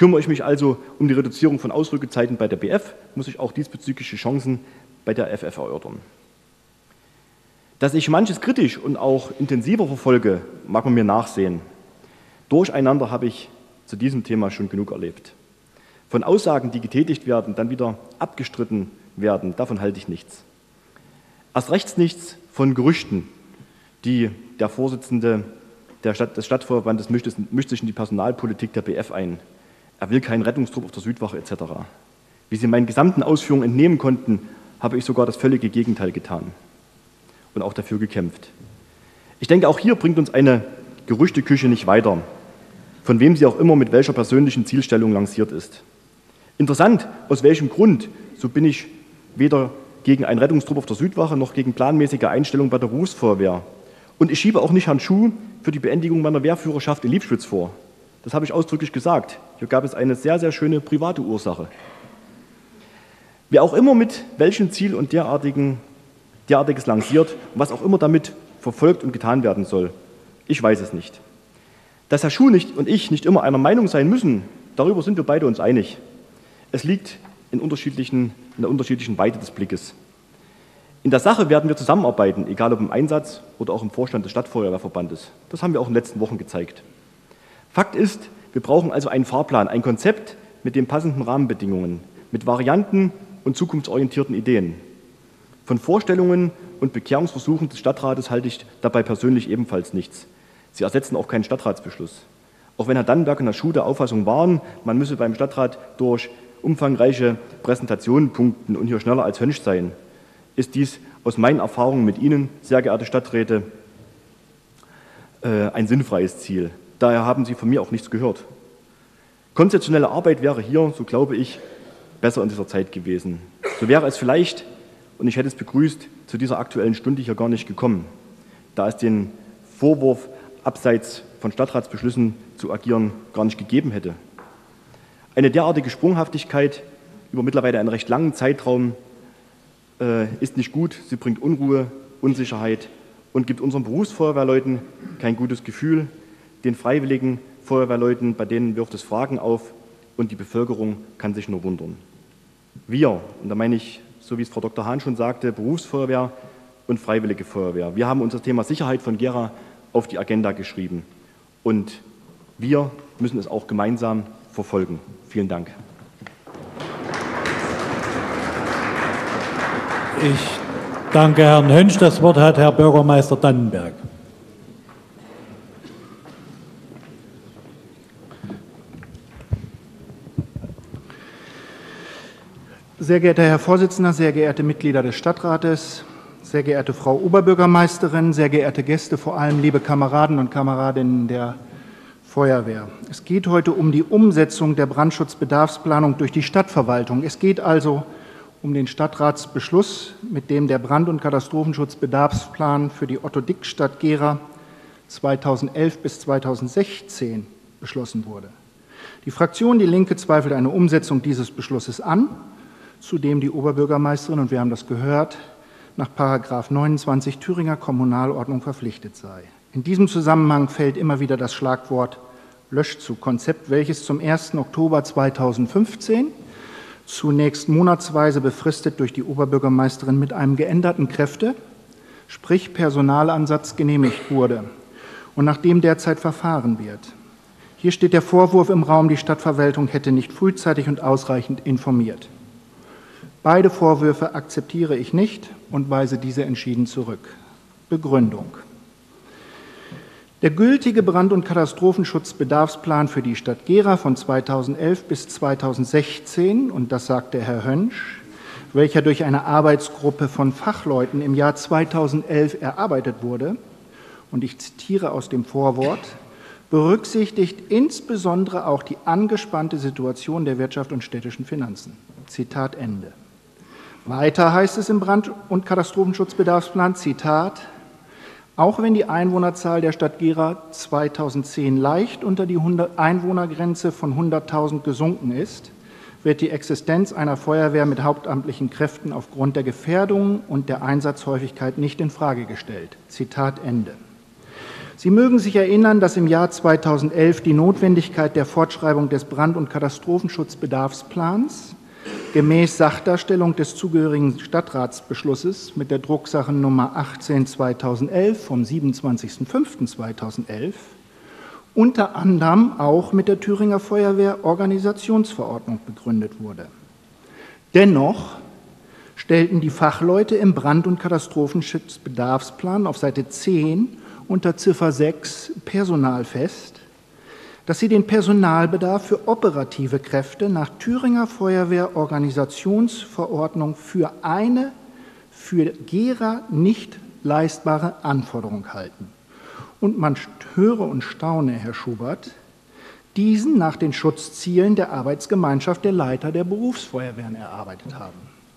Kümmere ich mich also um die Reduzierung von Ausrückezeiten bei der B F, muss ich auch diesbezügliche Chancen bei der F F erörtern. Dass ich manches kritisch und auch intensiver verfolge, mag man mir nachsehen. Durcheinander habe ich zu diesem Thema schon genug erlebt. Von Aussagen, die getätigt werden, dann wieder abgestritten werden, davon halte ich nichts. Erst recht nichts von Gerüchten, die der Vorsitzende der Stadt, des Stadtverbandes mischt, mischt sich in die Personalpolitik der B F ein. Er will keinen Rettungstrupp auf der Südwache et cetera. Wie Sie meinen gesamten Ausführungen entnehmen konnten, habe ich sogar das völlige Gegenteil getan und auch dafür gekämpft. Ich denke, auch hier bringt uns eine Gerüchteküche nicht weiter, von wem sie auch immer mit welcher persönlichen Zielstellung lanciert ist. Interessant, aus welchem Grund, so bin ich weder gegen einen Rettungstrupp auf der Südwache noch gegen planmäßige Einstellung bei der Berufsfeuerwehr. Und ich schiebe auch nicht Herrn Schuh für die Beendigung meiner Wehrführerschaft in Liebschwitz vor. Das habe ich ausdrücklich gesagt. Hier gab es eine sehr, sehr schöne private Ursache. Wer auch immer mit welchem Ziel und derartigen, derartiges lanciert und was auch immer damit verfolgt und getan werden soll, ich weiß es nicht. Dass Herr Schuh nicht und ich nicht immer einer Meinung sein müssen, darüber sind wir beide uns einig. Es liegt in, unterschiedlichen, in der unterschiedlichen Weite des Blickes. In der Sache werden wir zusammenarbeiten, egal ob im Einsatz oder auch im Vorstand des Stadtfeuerwehrverbandes. Das haben wir auch in den letzten Wochen gezeigt. Fakt ist, wir brauchen also einen Fahrplan, ein Konzept mit den passenden Rahmenbedingungen, mit Varianten und zukunftsorientierten Ideen. Von Vorstellungen und Bekehrungsversuchen des Stadtrates halte ich dabei persönlich ebenfalls nichts. Sie ersetzen auch keinen Stadtratsbeschluss. Auch wenn Herr Dannenberg und Herr Schuh der Auffassung waren, man müsse beim Stadtrat durch umfangreiche Präsentationen punkten und hier schneller als Hönsch sein, ist dies aus meinen Erfahrungen mit Ihnen, sehr geehrte Stadträte, ein sinnfreies Ziel. Daher haben Sie von mir auch nichts gehört. Konzeptionelle Arbeit wäre hier, so glaube ich, besser in dieser Zeit gewesen. So wäre es vielleicht, und ich hätte es begrüßt, zu dieser Aktuellen Stunde hier gar nicht gekommen, da es den Vorwurf, abseits von Stadtratsbeschlüssen zu agieren, gar nicht gegeben hätte. Eine derartige Sprunghaftigkeit über mittlerweile einen recht langen Zeitraum äh, ist nicht gut. Sie bringt Unruhe, Unsicherheit und gibt unseren Berufsfeuerwehrleuten kein gutes Gefühl, den freiwilligen Feuerwehrleuten, bei denen wirft es Fragen auf und die Bevölkerung kann sich nur wundern. Wir, und da meine ich, so wie es Frau Doktor Hahn schon sagte, Berufsfeuerwehr und Freiwillige Feuerwehr. Wir haben unser Thema Sicherheit von Gera auf die Agenda geschrieben und wir müssen es auch gemeinsam verfolgen. Vielen Dank. Ich danke Herrn Hönsch. Das Wort hat Herr Bürgermeister Dannenberg. Sehr geehrter Herr Vorsitzender, sehr geehrte Mitglieder des Stadtrates, sehr geehrte Frau Oberbürgermeisterin, sehr geehrte Gäste, vor allem liebe Kameraden und Kameradinnen der Feuerwehr. Es geht heute um die Umsetzung der Brandschutzbedarfsplanung durch die Stadtverwaltung. Es geht also um den Stadtratsbeschluss, mit dem der Brand- und Katastrophenschutzbedarfsplan für die Otto-Dick-Stadt Gera zweitausendelf bis zweitausendsechzehn beschlossen wurde. Die Fraktion Die Linke zweifelt eine Umsetzung dieses Beschlusses an, zu dem die Oberbürgermeisterin, und wir haben das gehört, nach Paragraph neunundzwanzig Thüringer Kommunalordnung verpflichtet sei. In diesem Zusammenhang fällt immer wieder das Schlagwort Löschzugkonzept, welches zum ersten Oktober zweitausendfünfzehn zunächst monatsweise befristet durch die Oberbürgermeisterin mit einem geänderten Kräfte, sprich Personalansatz, genehmigt wurde und nach dem derzeit verfahren wird. Hier steht der Vorwurf im Raum, die Stadtverwaltung hätte nicht frühzeitig und ausreichend informiert. Beide Vorwürfe akzeptiere ich nicht und weise diese entschieden zurück. Begründung. Der gültige Brand- und Katastrophenschutzbedarfsplan für die Stadt Gera von zweitausendelf bis zweitausendsechzehn, und das sagte Herr Hönsch, welcher durch eine Arbeitsgruppe von Fachleuten im Jahr zweitausendelf erarbeitet wurde, und ich zitiere aus dem Vorwort, berücksichtigt insbesondere auch die angespannte Situation der Wirtschaft und städtischen Finanzen. Zitat Ende. Weiter heißt es im Brand- und Katastrophenschutzbedarfsplan, Zitat, auch wenn die Einwohnerzahl der Stadt Gera zweitausendzehn leicht unter die Einwohnergrenze von hunderttausend gesunken ist, wird die Existenz einer Feuerwehr mit hauptamtlichen Kräften aufgrund der Gefährdung und der Einsatzhäufigkeit nicht in Frage gestellt. Zitat Ende. Sie mögen sich erinnern, dass im Jahr zweitausendelf die Notwendigkeit der Fortschreibung des Brand- und Katastrophenschutzbedarfsplans gemäß Sachdarstellung des zugehörigen Stadtratsbeschlusses mit der Drucksache Nummer achtzehn zweitausendelf vom siebenundzwanzigsten fünften zweitausendelf unter anderem auch mit der Thüringer Feuerwehr Organisationsverordnung begründet wurde. Dennoch stellten die Fachleute im Brand- und Katastrophenschutzbedarfsplan auf Seite zehn unter Ziffer sechs Personal fest, dass sie den Personalbedarf für operative Kräfte nach Thüringer Feuerwehr Organisationsverordnung für eine für Gera nicht leistbare Anforderung halten. Und man höre und staune, Herr Schubert, diesen nach den Schutzzielen der Arbeitsgemeinschaft der Leiter der Berufsfeuerwehren erarbeitet haben.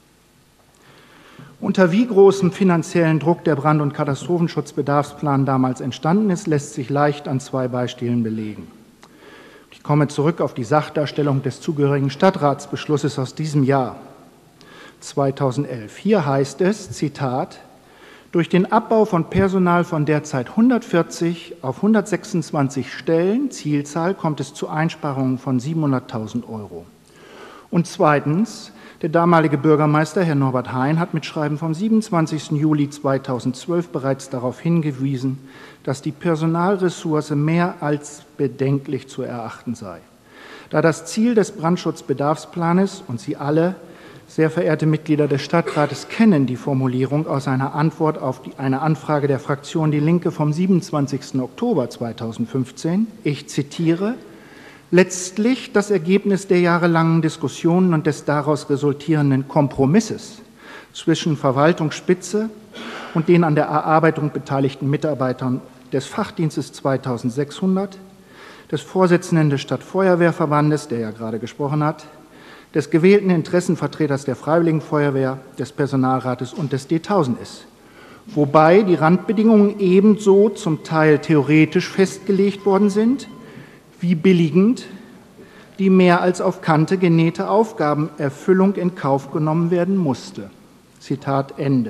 Unter wie großem finanziellen Druck der Brand- und Katastrophenschutzbedarfsplan damals entstanden ist, lässt sich leicht an zwei Beispielen belegen. Ich komme zurück auf die Sachdarstellung des zugehörigen Stadtratsbeschlusses aus diesem Jahr, zweitausendelf. Hier heißt es, Zitat, durch den Abbau von Personal von derzeit hundertvierzig auf hundertsechsundzwanzig Stellen, Zielzahl, kommt es zu Einsparungen von siebenhunderttausend Euro. Und zweitens, der damalige Bürgermeister, Herr Norbert Hein, hat mit Schreiben vom siebenundzwanzigsten Juli zweitausendzwölf bereits darauf hingewiesen, dass die Personalressource mehr als bedenklich zu erachten sei. Da das Ziel des Brandschutzbedarfsplanes, und Sie alle, sehr verehrte Mitglieder des Stadtrates, kennen die Formulierung aus einer Antwort auf die, eine Anfrage der Fraktion Die Linke vom siebenundzwanzigsten Oktober zweitausendfünfzehn, ich zitiere, letztlich das Ergebnis der jahrelangen Diskussionen und des daraus resultierenden Kompromisses zwischen Verwaltungsspitze und den an der Erarbeitung beteiligten Mitarbeitern des Fachdienstes zweitausendsechshundert, des Vorsitzenden des Stadtfeuerwehrverbandes, der ja gerade gesprochen hat, des gewählten Interessenvertreters der Freiwilligen Feuerwehr, des Personalrates und des D tausend ist. Wobei die Randbedingungen ebenso zum Teil theoretisch festgelegt worden sind, wie billigend die mehr als auf Kante genähte Aufgabenerfüllung in Kauf genommen werden musste. Zitat Ende.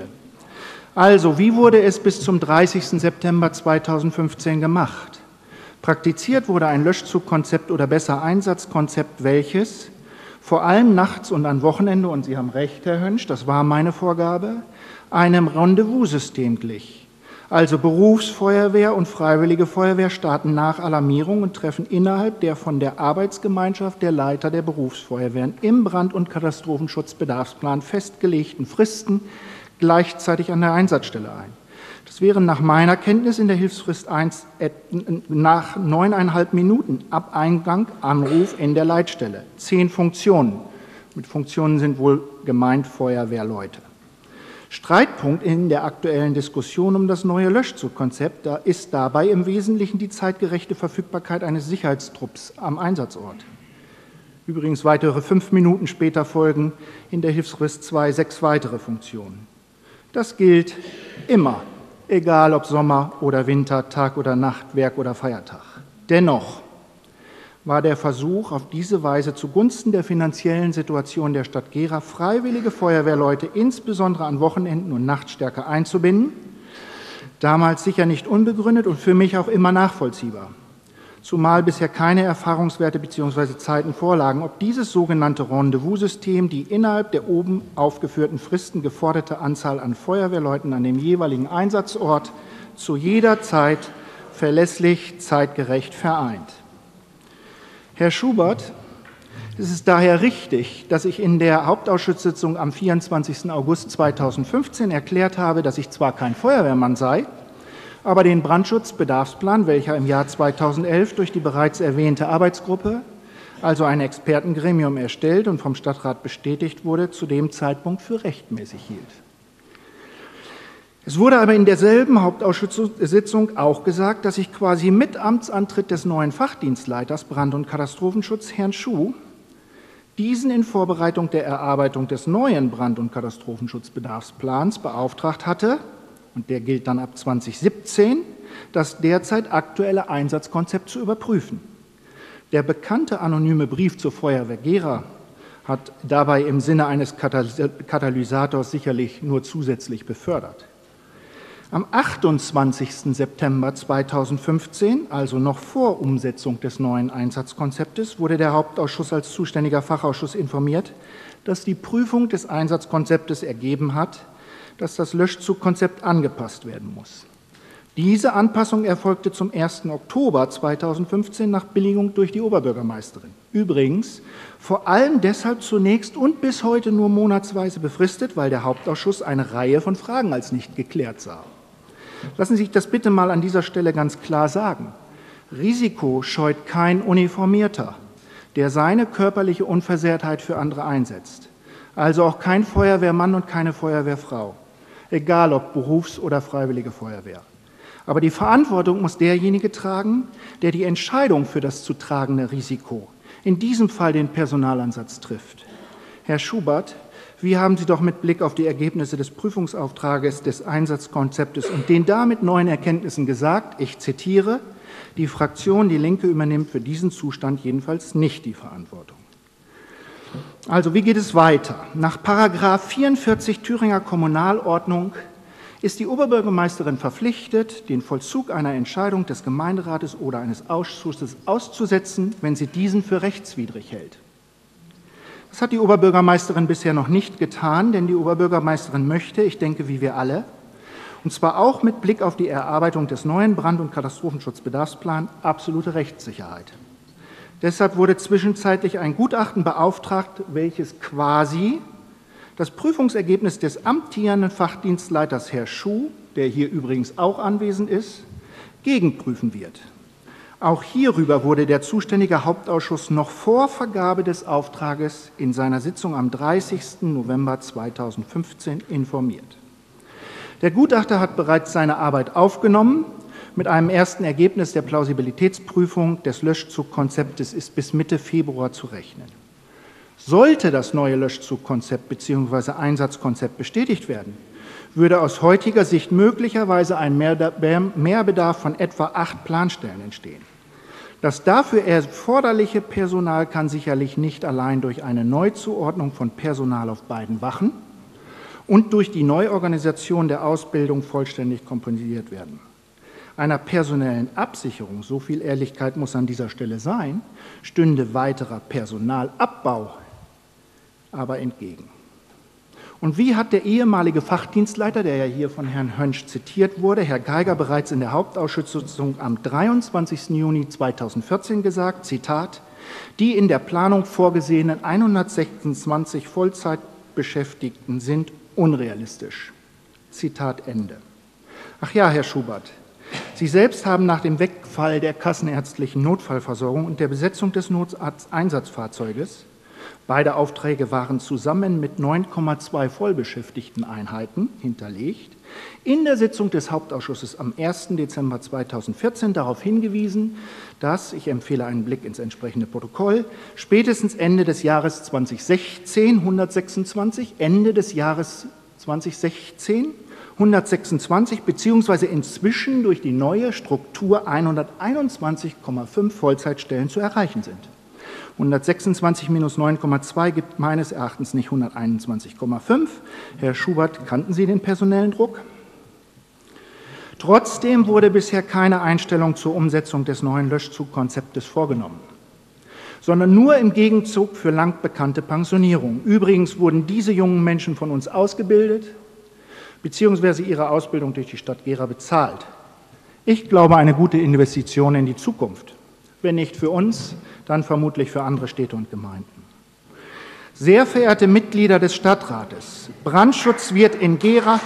Also, wie wurde es bis zum dreißigsten September zweitausendfünfzehn gemacht? Praktiziert wurde ein Löschzugkonzept oder besser Einsatzkonzept, welches vor allem nachts und am Wochenende, und Sie haben recht, Herr Hönsch, das war meine Vorgabe, einem Rendezvous-System glich. Also Berufsfeuerwehr und Freiwillige Feuerwehr starten nach Alarmierung und treffen innerhalb der von der Arbeitsgemeinschaft der Leiter der Berufsfeuerwehren im Brand- und Katastrophenschutzbedarfsplan festgelegten Fristen gleichzeitig an der Einsatzstelle ein. Das wären nach meiner Kenntnis in der Hilfsfrist eins nach neuneinhalb Minuten ab Eingang, Anruf in der Leitstelle. Zehn Funktionen. Mit Funktionen sind wohl gemeint Feuerwehrleute. Streitpunkt in der aktuellen Diskussion um das neue Löschzugkonzept ist dabei im Wesentlichen die zeitgerechte Verfügbarkeit eines Sicherheitstrupps am Einsatzort. Übrigens weitere fünf Minuten später folgen in der Hilfsfrist zwei sechs weitere Funktionen. Das gilt immer, egal ob Sommer oder Winter, Tag oder Nacht, Werk oder Feiertag. Dennoch war der Versuch, auf diese Weise zugunsten der finanziellen Situation der Stadt Gera freiwillige Feuerwehrleute insbesondere an Wochenenden und Nachts stärker einzubinden, damals sicher nicht unbegründet und für mich auch immer nachvollziehbar. Zumal bisher keine Erfahrungswerte bzw. Zeiten vorlagen, ob dieses sogenannte Rendezvous-System die innerhalb der oben aufgeführten Fristen geforderte Anzahl an Feuerwehrleuten an dem jeweiligen Einsatzort zu jeder Zeit verlässlich, zeitgerecht vereint. Herr Schubert, es ist daher richtig, dass ich in der Hauptausschusssitzung am vierundzwanzigsten August zweitausendfünfzehn erklärt habe, dass ich zwar kein Feuerwehrmann sei, aber den Brandschutzbedarfsplan, welcher im Jahr zweitausendelf durch die bereits erwähnte Arbeitsgruppe, also ein Expertengremium, erstellt und vom Stadtrat bestätigt wurde, zu dem Zeitpunkt für rechtmäßig hielt. Es wurde aber in derselben Hauptausschusssitzung auch gesagt, dass ich quasi mit Amtsantritt des neuen Fachdienstleiters Brand- und Katastrophenschutz, Herrn Schuh, diesen in Vorbereitung der Erarbeitung des neuen Brand- und Katastrophenschutzbedarfsplans beauftragt hatte, und der gilt dann ab zweitausendsiebzehn, das derzeit aktuelle Einsatzkonzept zu überprüfen. Der bekannte anonyme Brief zur Feuerwehr Gera hat dabei im Sinne eines Katalysators sicherlich nur zusätzlich befördert. Am achtundzwanzigsten September zweitausendfünfzehn, also noch vor Umsetzung des neuen Einsatzkonzeptes, wurde der Hauptausschuss als zuständiger Fachausschuss informiert, dass die Prüfung des Einsatzkonzeptes ergeben hat, dass das Löschzugkonzept angepasst werden muss. Diese Anpassung erfolgte zum ersten Oktober zweitausendfünfzehn nach Billigung durch die Oberbürgermeisterin. Übrigens vor allem deshalb zunächst und bis heute nur monatsweise befristet, weil der Hauptausschuss eine Reihe von Fragen als nicht geklärt sah. Lassen Sie sich das bitte mal an dieser Stelle ganz klar sagen. Risiko scheut kein Uniformierter, der seine körperliche Unversehrtheit für andere einsetzt. Also auch kein Feuerwehrmann und keine Feuerwehrfrau, egal ob Berufs- oder Freiwillige Feuerwehr. Aber die Verantwortung muss derjenige tragen, der die Entscheidung für das zu tragende Risiko, in diesem Fall den Personalansatz, trifft. Herr Schubert, wie haben Sie doch mit Blick auf die Ergebnisse des Prüfungsauftrages des Einsatzkonzeptes und den damit neuen Erkenntnissen gesagt, ich zitiere, die Fraktion Die Linke übernimmt für diesen Zustand jedenfalls nicht die Verantwortung. Also, wie geht es weiter? Nach Paragraph vierundvierzig Thüringer Kommunalordnung ist die Oberbürgermeisterin verpflichtet, den Vollzug einer Entscheidung des Gemeinderates oder eines Ausschusses auszusetzen, wenn sie diesen für rechtswidrig hält. Das hat die Oberbürgermeisterin bisher noch nicht getan, denn die Oberbürgermeisterin möchte, ich denke, wie wir alle, und zwar auch mit Blick auf die Erarbeitung des neuen Brand- und Katastrophenschutzbedarfsplans, absolute Rechtssicherheit. Deshalb wurde zwischenzeitlich ein Gutachten beauftragt, welches quasi das Prüfungsergebnis des amtierenden Fachdienstleiters Herr Schuh, der hier übrigens auch anwesend ist, gegenprüfen wird. Auch hierüber wurde der zuständige Hauptausschuss noch vor Vergabe des Auftrages in seiner Sitzung am dreißigsten November zweitausendfünfzehn informiert. Der Gutachter hat bereits seine Arbeit aufgenommen. Mit einem ersten Ergebnis der Plausibilitätsprüfung des Löschzugkonzeptes ist bis Mitte Februar zu rechnen. Sollte das neue Löschzugkonzept bzw. Einsatzkonzept bestätigt werden, würde aus heutiger Sicht möglicherweise ein Mehrbedarf von etwa acht Planstellen entstehen. Das dafür erforderliche Personal kann sicherlich nicht allein durch eine Neuzuordnung von Personal auf beiden Wachen und durch die Neuorganisation der Ausbildung vollständig kompensiert werden. Einer personellen Absicherung, so viel Ehrlichkeit muss an dieser Stelle sein, stünde weiterer Personalabbau aber entgegen. Und wie hat der ehemalige Fachdienstleiter, der ja hier von Herrn Hönsch zitiert wurde, Herr Geiger, bereits in der Hauptausschusssitzung am dreiundzwanzigsten Juni zweitausendvierzehn gesagt, Zitat, die in der Planung vorgesehenen hundertsechsundzwanzig Vollzeitbeschäftigten sind unrealistisch. Zitat Ende. Ach ja, Herr Schubert, Sie selbst haben nach dem Wegfall der kassenärztlichen Notfallversorgung und der Besetzung des Notarzteinsatzfahrzeuges, beide Aufträge waren zusammen mit neun Komma zwei vollbeschäftigten Einheiten hinterlegt, in der Sitzung des Hauptausschusses am ersten Dezember zweitausendvierzehn darauf hingewiesen, dass, ich empfehle einen Blick ins entsprechende Protokoll, spätestens Ende des Jahres zweitausendsechzehn hundertsechsundzwanzig, Ende des Jahres zweitausendsechzehn hundertsechsundzwanzig beziehungsweise inzwischen durch die neue Struktur hunderteinundzwanzig Komma fünf Vollzeitstellen zu erreichen sind. hundertsechsundzwanzig minus neun Komma zwei gibt meines Erachtens nicht hunderteinundzwanzig Komma fünf. Herr Schubert, kannten Sie den personellen Druck? Trotzdem wurde bisher keine Einstellung zur Umsetzung des neuen Löschzugkonzeptes vorgenommen, sondern nur im Gegenzug für lang bekannte Pensionierungen. Übrigens wurden diese jungen Menschen von uns ausgebildet, beziehungsweise ihre Ausbildung durch die Stadt Gera bezahlt. Ich glaube, eine gute Investition in die Zukunft. Wenn nicht für uns, dann vermutlich für andere Städte und Gemeinden. Sehr verehrte Mitglieder des Stadtrates, Brandschutz wird in Gera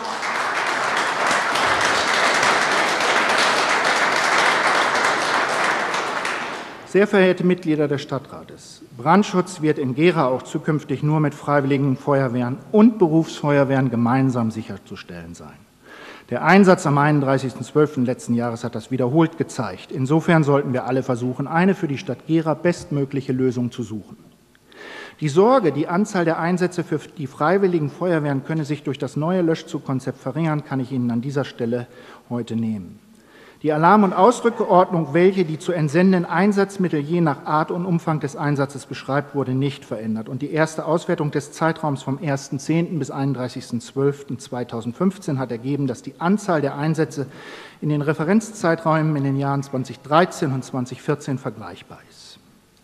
Sehr verehrte Mitglieder des Stadtrates, Brandschutz wird in Gera auch zukünftig nur mit Freiwilligen Feuerwehren und Berufsfeuerwehren gemeinsam sicherzustellen sein. Der Einsatz am einunddreißigsten zwölften letzten Jahres hat das wiederholt gezeigt. Insofern sollten wir alle versuchen, eine für die Stadt Gera bestmögliche Lösung zu suchen. Die Sorge, die Anzahl der Einsätze für die Freiwilligen Feuerwehren könne sich durch das neue Löschzugkonzept verringern, kann ich Ihnen an dieser Stelle heute nehmen. Die Alarm- und Ausrückordnung, welche die zu entsendenden Einsatzmittel je nach Art und Umfang des Einsatzes beschreibt, wurde nicht verändert. Und die erste Auswertung des Zeitraums vom ersten zehnten bis einunddreißigsten zwölften zweitausendfünfzehn hat ergeben, dass die Anzahl der Einsätze in den Referenzzeiträumen in den Jahren zweitausenddreizehn und zweitausendvierzehn vergleichbar ist.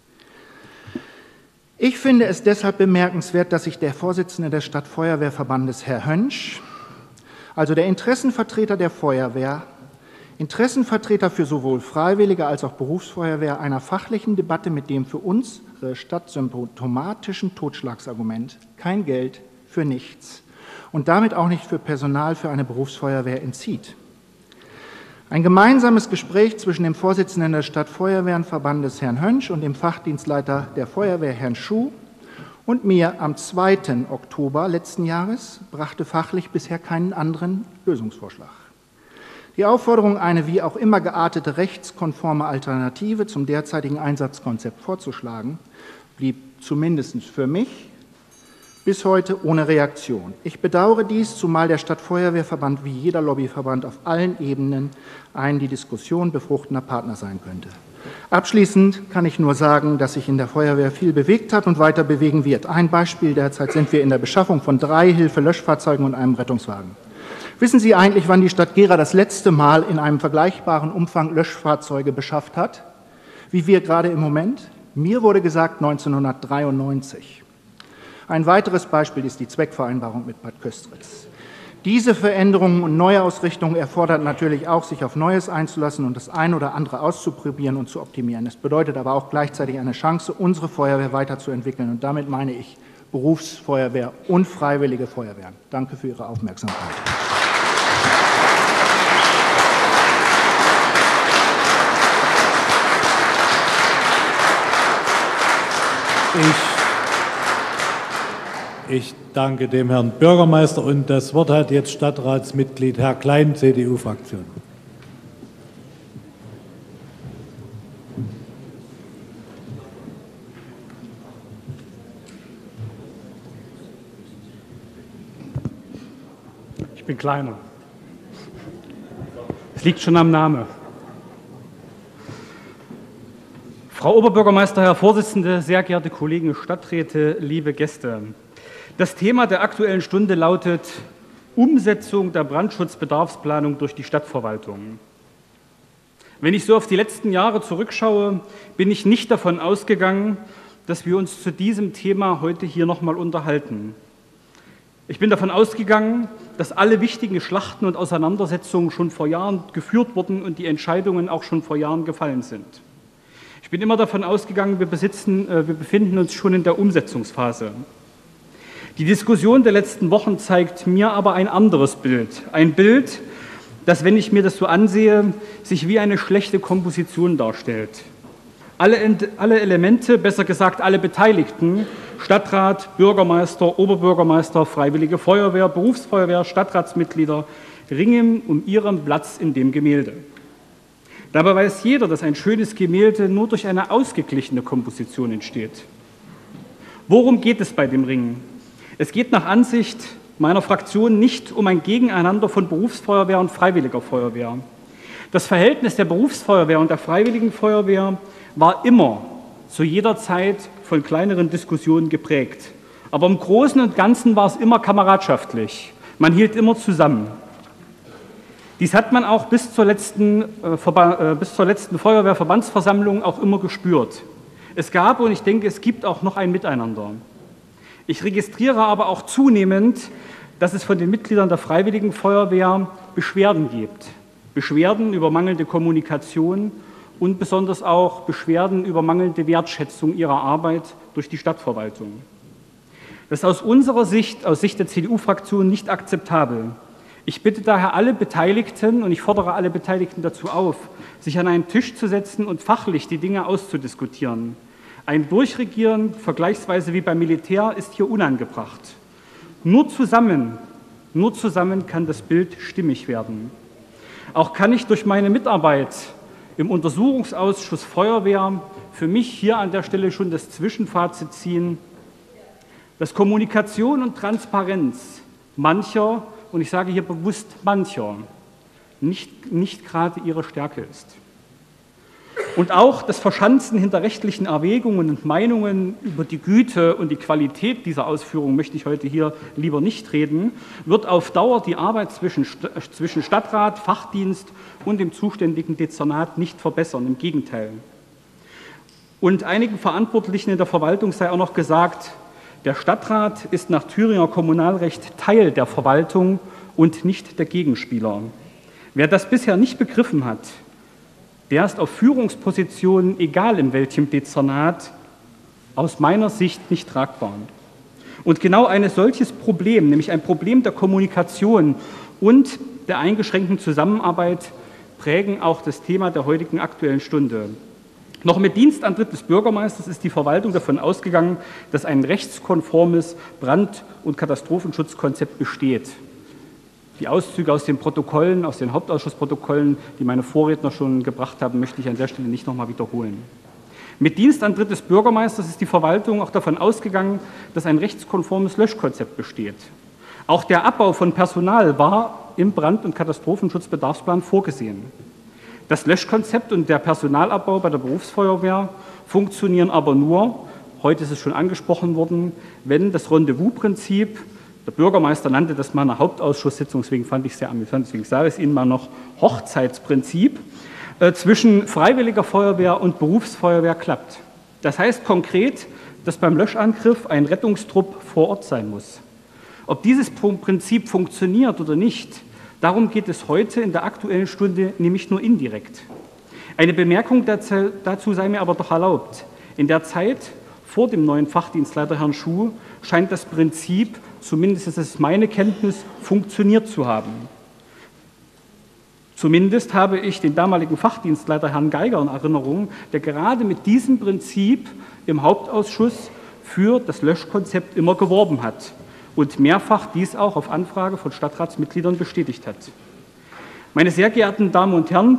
Ich finde es deshalb bemerkenswert, dass sich der Vorsitzende des Stadtfeuerwehrverbandes, Herr Hönsch, also der Interessenvertreter der Feuerwehr, Interessenvertreter für sowohl Freiwillige als auch Berufsfeuerwehr, einer fachlichen Debatte mit dem für unsere Stadt symptomatischen Totschlagsargument kein Geld für nichts und damit auch nicht für Personal für eine Berufsfeuerwehr entzieht. Ein gemeinsames Gespräch zwischen dem Vorsitzenden des Stadtfeuerwehrverbandes, Herrn Hönsch, und dem Fachdienstleiter der Feuerwehr, Herrn Schuh, und mir am zweiten Oktober letzten Jahres brachte fachlich bisher keinen anderen Lösungsvorschlag. Die Aufforderung, eine wie auch immer geartete rechtskonforme Alternative zum derzeitigen Einsatzkonzept vorzuschlagen, blieb zumindest für mich bis heute ohne Reaktion. Ich bedauere dies, zumal der Stadtfeuerwehrverband wie jeder Lobbyverband auf allen Ebenen ein die Diskussion befruchtender Partner sein könnte. Abschließend kann ich nur sagen, dass sich in der Feuerwehr viel bewegt hat und weiter bewegen wird. Ein Beispiel: Derzeit sind wir in der Beschaffung von drei Hilfe-Löschfahrzeugen und einem Rettungswagen. Wissen Sie eigentlich, wann die Stadt Gera das letzte Mal in einem vergleichbaren Umfang Löschfahrzeuge beschafft hat, wie wir gerade im Moment? Mir wurde gesagt neunzehnhundertdreiundneunzig. Ein weiteres Beispiel ist die Zweckvereinbarung mit Bad Köstritz. Diese Veränderungen und Neuausrichtung erfordert natürlich auch, sich auf Neues einzulassen und das eine oder andere auszuprobieren und zu optimieren. Es bedeutet aber auch gleichzeitig eine Chance, unsere Feuerwehr weiterzuentwickeln. Und damit meine ich Berufsfeuerwehr und freiwillige Feuerwehren. Danke für Ihre Aufmerksamkeit. Ich, ich danke dem Herrn Bürgermeister, und das Wort hat jetzt Stadtratsmitglied Herr Klein, C D U-Fraktion. Ich bin kleiner. Es liegt schon am Namen. Frau Oberbürgermeister, Herr Vorsitzender, sehr geehrte Kollegen Stadträte, liebe Gäste. Das Thema der Aktuellen Stunde lautet Umsetzung der Brandschutzbedarfsplanung durch die Stadtverwaltung. Wenn ich so auf die letzten Jahre zurückschaue, bin ich nicht davon ausgegangen, dass wir uns zu diesem Thema heute hier noch mal unterhalten. Ich bin davon ausgegangen, dass alle wichtigen Schlachten und Auseinandersetzungen schon vor Jahren geführt wurden und die Entscheidungen auch schon vor Jahren gefallen sind. Ich bin immer davon ausgegangen, wir, besitzen, äh, wir befinden uns schon in der Umsetzungsphase. Die Diskussion der letzten Wochen zeigt mir aber ein anderes Bild. Ein Bild, das, wenn ich mir das so ansehe, sich wie eine schlechte Komposition darstellt. Alle, alle Elemente, besser gesagt alle Beteiligten, Stadtrat, Bürgermeister, Oberbürgermeister, Freiwillige Feuerwehr, Berufsfeuerwehr, Stadtratsmitglieder, ringen um ihren Platz in dem Gemälde. Dabei weiß jeder, dass ein schönes Gemälde nur durch eine ausgeglichene Komposition entsteht. Worum geht es bei dem Ringen? Es geht nach Ansicht meiner Fraktion nicht um ein Gegeneinander von Berufsfeuerwehr und Freiwilliger Feuerwehr. Das Verhältnis der Berufsfeuerwehr und der Freiwilligen Feuerwehr war immer zu jeder Zeit von kleineren Diskussionen geprägt. Aber im Großen und Ganzen war es immer kameradschaftlich. Man hielt immer zusammen. Dies hat man auch bis zur letzten, äh, bis zur letzten Feuerwehrverbandsversammlung auch immer gespürt. Es gab, und ich denke, es gibt auch noch ein Miteinander. Ich registriere aber auch zunehmend, dass es von den Mitgliedern der Freiwilligen Feuerwehr Beschwerden gibt. Beschwerden über mangelnde Kommunikation und besonders auch Beschwerden über mangelnde Wertschätzung ihrer Arbeit durch die Stadtverwaltung. Das ist aus unserer Sicht, aus Sicht der C D U-Fraktion, nicht akzeptabel. Ich bitte daher alle Beteiligten, und ich fordere alle Beteiligten dazu auf, sich an einen Tisch zu setzen und fachlich die Dinge auszudiskutieren. Ein Durchregieren, vergleichsweise wie beim Militär, ist hier unangebracht. Nur zusammen, nur zusammen kann das Bild stimmig werden. Auch kann ich durch meine Mitarbeit im Untersuchungsausschuss Feuerwehr für mich hier an der Stelle schon das Zwischenfazit ziehen, dass Kommunikation und Transparenz mancher, und ich sage hier bewusst mancher, nicht, nicht gerade ihre Stärke ist. Und auch das Verschanzen hinter rechtlichen Erwägungen und Meinungen über die Güte und die Qualität dieser Ausführung möchte ich heute hier lieber nicht reden, wird auf Dauer die Arbeit zwischen, zwischen Stadtrat, Fachdienst und dem zuständigen Dezernat nicht verbessern, im Gegenteil. Und einigen Verantwortlichen in der Verwaltung sei auch noch gesagt, der Stadtrat ist nach Thüringer Kommunalrecht Teil der Verwaltung und nicht der Gegenspieler. Wer das bisher nicht begriffen hat, der ist auf Führungspositionen, egal in welchem Dezernat, aus meiner Sicht nicht tragbar. Und genau ein solches Problem, nämlich ein Problem der Kommunikation und der eingeschränkten Zusammenarbeit, prägen auch das Thema der heutigen Aktuellen Stunde. Noch mit Dienstantritt des Bürgermeisters ist die Verwaltung davon ausgegangen, dass ein rechtskonformes Brand- und Katastrophenschutzkonzept besteht. Die Auszüge aus den Protokollen, aus den Hauptausschussprotokollen, die meine Vorredner schon gebracht haben, möchte ich an der Stelle nicht nochmal wiederholen. Mit Dienstantritt des Bürgermeisters ist die Verwaltung auch davon ausgegangen, dass ein rechtskonformes Löschkonzept besteht. Auch der Abbau von Personal war im Brand- und Katastrophenschutzbedarfsplan vorgesehen. Das Löschkonzept und der Personalabbau bei der Berufsfeuerwehr funktionieren aber nur, heute ist es schon angesprochen worden, wenn das Rendezvous-Prinzip, der Bürgermeister nannte das mal in einer Hauptausschusssitzung, deswegen fand ich es sehr amüsant, deswegen sage ich es Ihnen mal noch, Hochzeitsprinzip, äh, zwischen Freiwilliger Feuerwehr und Berufsfeuerwehr klappt. Das heißt konkret, dass beim Löschangriff ein Rettungstrupp vor Ort sein muss. Ob dieses Prinzip funktioniert oder nicht, darum geht es heute in der Aktuellen Stunde nämlich nur indirekt. Eine Bemerkung dazu sei mir aber doch erlaubt. In der Zeit vor dem neuen Fachdienstleiter Herrn Schuh scheint das Prinzip, zumindest ist es meine Kenntnis, funktioniert zu haben. Zumindest habe ich den damaligen Fachdienstleiter Herrn Geiger in Erinnerung, der gerade mit diesem Prinzip im Hauptausschuss für das Löschkonzept immer geworben hat und mehrfach dies auch auf Anfrage von Stadtratsmitgliedern bestätigt hat. Meine sehr geehrten Damen und Herren,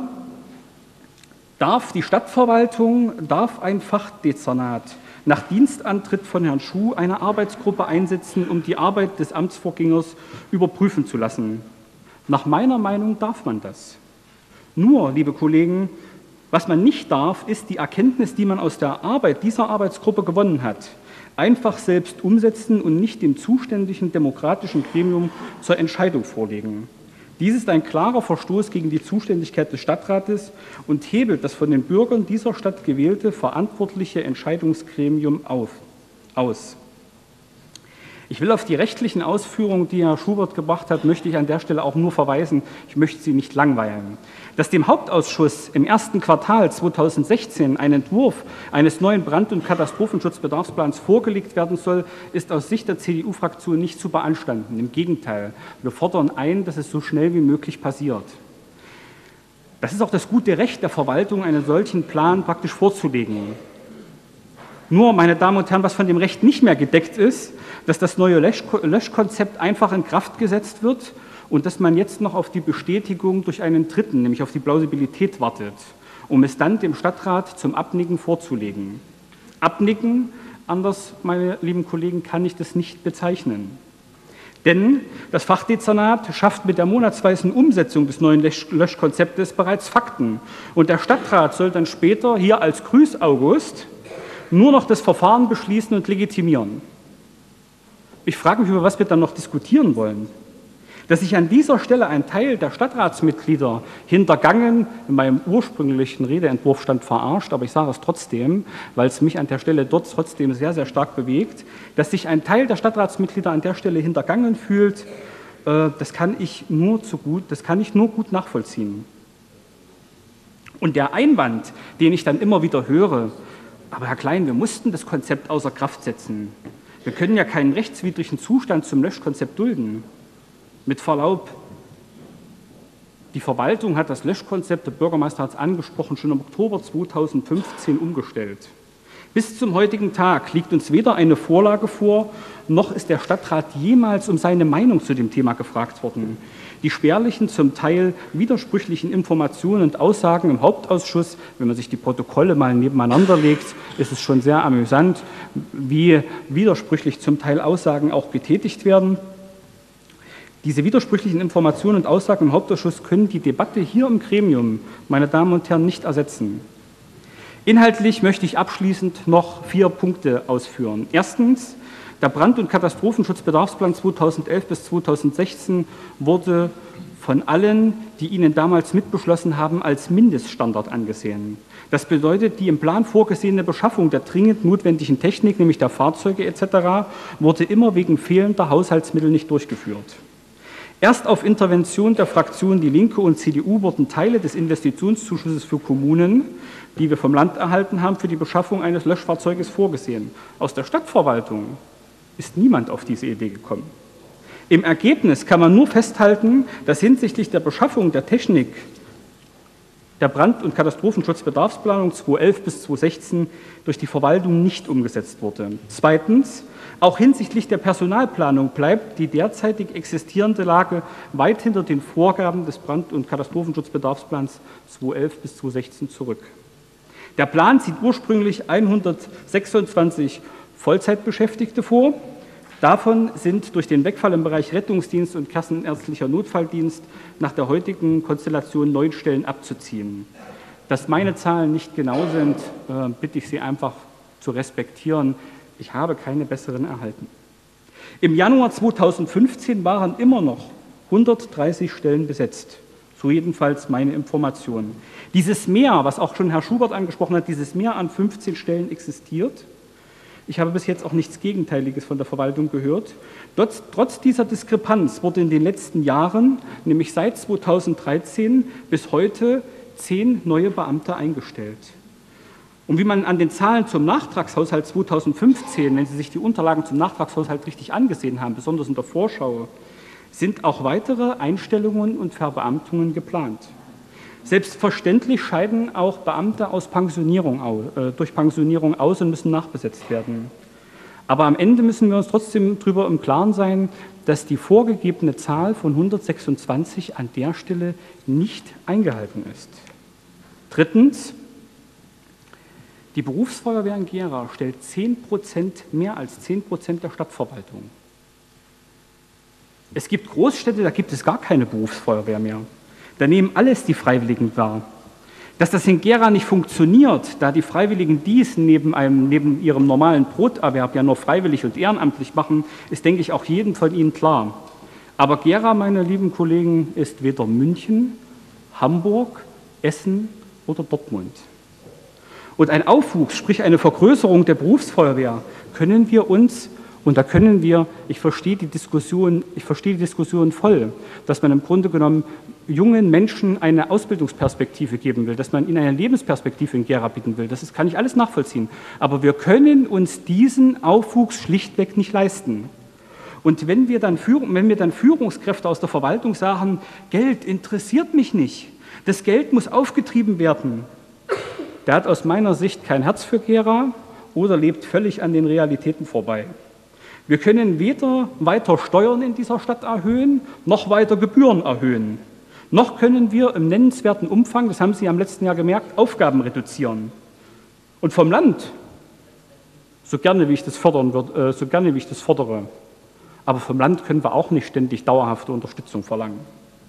darf die Stadtverwaltung, darf ein Fachdezernat nach Dienstantritt von Herrn Schuh eine Arbeitsgruppe einsetzen, um die Arbeit des Amtsvorgängers überprüfen zu lassen? Nach meiner Meinung darf man das. Nur, liebe Kollegen, was man nicht darf, ist die Erkenntnis, die man aus der Arbeit dieser Arbeitsgruppe gewonnen hat, einfach selbst umsetzen und nicht dem zuständigen demokratischen Gremium zur Entscheidung vorlegen. Dies ist ein klarer Verstoß gegen die Zuständigkeit des Stadtrates und hebelt das von den Bürgern dieser Stadt gewählte verantwortliche Entscheidungsgremium auf, aus. Ich will auf die rechtlichen Ausführungen, die Herr Schubert gebracht hat, möchte ich an der Stelle auch nur verweisen. Ich möchte Sie nicht langweilen. Dass dem Hauptausschuss im ersten Quartal zweitausendsechzehn ein Entwurf eines neuen Brand- und Katastrophenschutzbedarfsplans vorgelegt werden soll, ist aus Sicht der C D U-Fraktion nicht zu beanstanden. Im Gegenteil, wir fordern ein, dass es so schnell wie möglich passiert. Das ist auch das gute Recht der Verwaltung, einen solchen Plan praktisch vorzulegen. Nur, meine Damen und Herren, was von dem Recht nicht mehr gedeckt ist, dass das neue Löschkonzept einfach in Kraft gesetzt wird und dass man jetzt noch auf die Bestätigung durch einen Dritten, nämlich auf die Plausibilität wartet, um es dann dem Stadtrat zum Abnicken vorzulegen. Abnicken, anders, meine lieben Kollegen, kann ich das nicht bezeichnen. Denn das Fachdezernat schafft mit der monatsweisen Umsetzung des neuen Löschkonzeptes bereits Fakten. Und der Stadtrat soll dann später hier als Grüß August nur noch das Verfahren beschließen und legitimieren. Ich frage mich, über was wir dann noch diskutieren wollen. Dass sich an dieser Stelle ein Teil der Stadtratsmitglieder hintergangen, in meinem ursprünglichen Redeentwurf stand verarscht, aber ich sage es trotzdem, weil es mich an der Stelle dort trotzdem sehr, sehr stark bewegt, dass sich ein Teil der Stadtratsmitglieder an der Stelle hintergangen fühlt, äh, das kann ich nur zu gut, das kann ich nur gut nachvollziehen. Und der Einwand, den ich dann immer wieder höre, aber Herr Klein, wir mussten das Konzept außer Kraft setzen. Wir können ja keinen rechtswidrigen Zustand zum Löschkonzept dulden. Mit Verlaub, die Verwaltung hat das Löschkonzept, der Bürgermeister hat es angesprochen, schon im Oktober zweitausendfünfzehn umgestellt. Bis zum heutigen Tag liegt uns weder eine Vorlage vor, noch ist der Stadtrat jemals um seine Meinung zu dem Thema gefragt worden. Die spärlichen, zum Teil widersprüchlichen Informationen und Aussagen im Hauptausschuss, wenn man sich die Protokolle mal nebeneinander legt, ist es schon sehr amüsant, wie widersprüchlich zum Teil Aussagen auch getätigt werden. Diese widersprüchlichen Informationen und Aussagen im Hauptausschuss können die Debatte hier im Gremium, meine Damen und Herren, nicht ersetzen. Inhaltlich möchte ich abschließend noch vier Punkte ausführen. Erstens, der Brand- und Katastrophenschutzbedarfsplan zweitausendelf bis zweitausendsechzehn wurde von allen, die ihn damals mitbeschlossen haben, als Mindeststandard angesehen. Das bedeutet, die im Plan vorgesehene Beschaffung der dringend notwendigen Technik, nämlich der Fahrzeuge et cetera, wurde immer wegen fehlender Haushaltsmittel nicht durchgeführt. Erst auf Intervention der Fraktionen Die Linke und C D U wurden Teile des Investitionszuschusses für Kommunen, die wir vom Land erhalten haben, für die Beschaffung eines Löschfahrzeuges vorgesehen. Aus der Stadtverwaltung ist niemand auf diese Idee gekommen. Im Ergebnis kann man nur festhalten, dass hinsichtlich der Beschaffung der Technik der Brand- und Katastrophenschutzbedarfsplanung zweitausendelf bis zweitausendsechzehn durch die Verwaltung nicht umgesetzt wurde. Zweitens, auch hinsichtlich der Personalplanung bleibt die derzeitig existierende Lage weit hinter den Vorgaben des Brand- und Katastrophenschutzbedarfsplans zweitausendelf bis zweitausendsechzehn zurück. Der Plan sieht ursprünglich hundertsechsundzwanzig Vollzeitbeschäftigte vor. Davon sind durch den Wegfall im Bereich Rettungsdienst und kassenärztlicher Notfalldienst nach der heutigen Konstellation neun Stellen abzuziehen. Dass meine Zahlen nicht genau sind, äh, bitte ich Sie einfach zu respektieren. Ich habe keine besseren erhalten. Im Januar zweitausendfünfzehn waren immer noch hundertdreißig Stellen besetzt. So jedenfalls meine Information. Dieses Mehr, was auch schon Herr Schubert angesprochen hat, dieses Mehr an fünfzehn Stellen existiert. Ich habe bis jetzt auch nichts Gegenteiliges von der Verwaltung gehört. Trotz, trotz dieser Diskrepanz wurde in den letzten Jahren, nämlich seit zweitausenddreizehn bis heute, zehn neue Beamte eingestellt. Und wie man an den Zahlen zum Nachtragshaushalt zweitausendfünfzehn, wenn Sie sich die Unterlagen zum Nachtragshaushalt richtig angesehen haben, besonders in der Vorschau, sind auch weitere Einstellungen und Verbeamtungen geplant. Selbstverständlich scheiden auch Beamte aus Pensionierung aus, äh, durch Pensionierung aus und müssen nachbesetzt werden. Aber am Ende müssen wir uns trotzdem darüber im Klaren sein, dass die vorgegebene Zahl von hundertsechsundzwanzig an der Stelle nicht eingehalten ist. Drittens, die Berufsfeuerwehr in Gera stellt zehn Prozent, mehr als zehn Prozent der Stadtverwaltung. Es gibt Großstädte, da gibt es gar keine Berufsfeuerwehr mehr. Da nehmen alles die Freiwilligen wahr. Dass das in Gera nicht funktioniert, da die Freiwilligen dies neben, einem, neben ihrem normalen Broterwerb ja nur freiwillig und ehrenamtlich machen, ist, denke ich, auch jedem von Ihnen klar. Aber Gera, meine lieben Kollegen, ist weder München, Hamburg, Essen oder Dortmund. Und ein Aufwuchs, sprich eine Vergrößerung der Berufsfeuerwehr, können wir uns, und da können wir, ich verstehe die Diskussion, ich verstehe die Diskussion voll, dass man im Grunde genommen jungen Menschen eine Ausbildungsperspektive geben will, dass man ihnen eine Lebensperspektive in Gera bieten will. Das ist, kann ich alles nachvollziehen. Aber wir können uns diesen Aufwuchs schlichtweg nicht leisten. Und wenn wir dann, Führung, wenn wir dann Führungskräfte aus der Verwaltung sagen, Geld interessiert mich nicht, das Geld muss aufgetrieben werden, der hat aus meiner Sicht kein Herz für Gera oder lebt völlig an den Realitäten vorbei. Wir können weder weiter Steuern in dieser Stadt erhöhen, noch weiter Gebühren erhöhen. Noch können wir im nennenswerten Umfang, das haben Sie am letzten Jahr gemerkt, Aufgaben reduzieren. Und vom Land, so gerne wie ich das fördern würde, so gerne wie ich das fordere, aber vom Land können wir auch nicht ständig dauerhafte Unterstützung verlangen.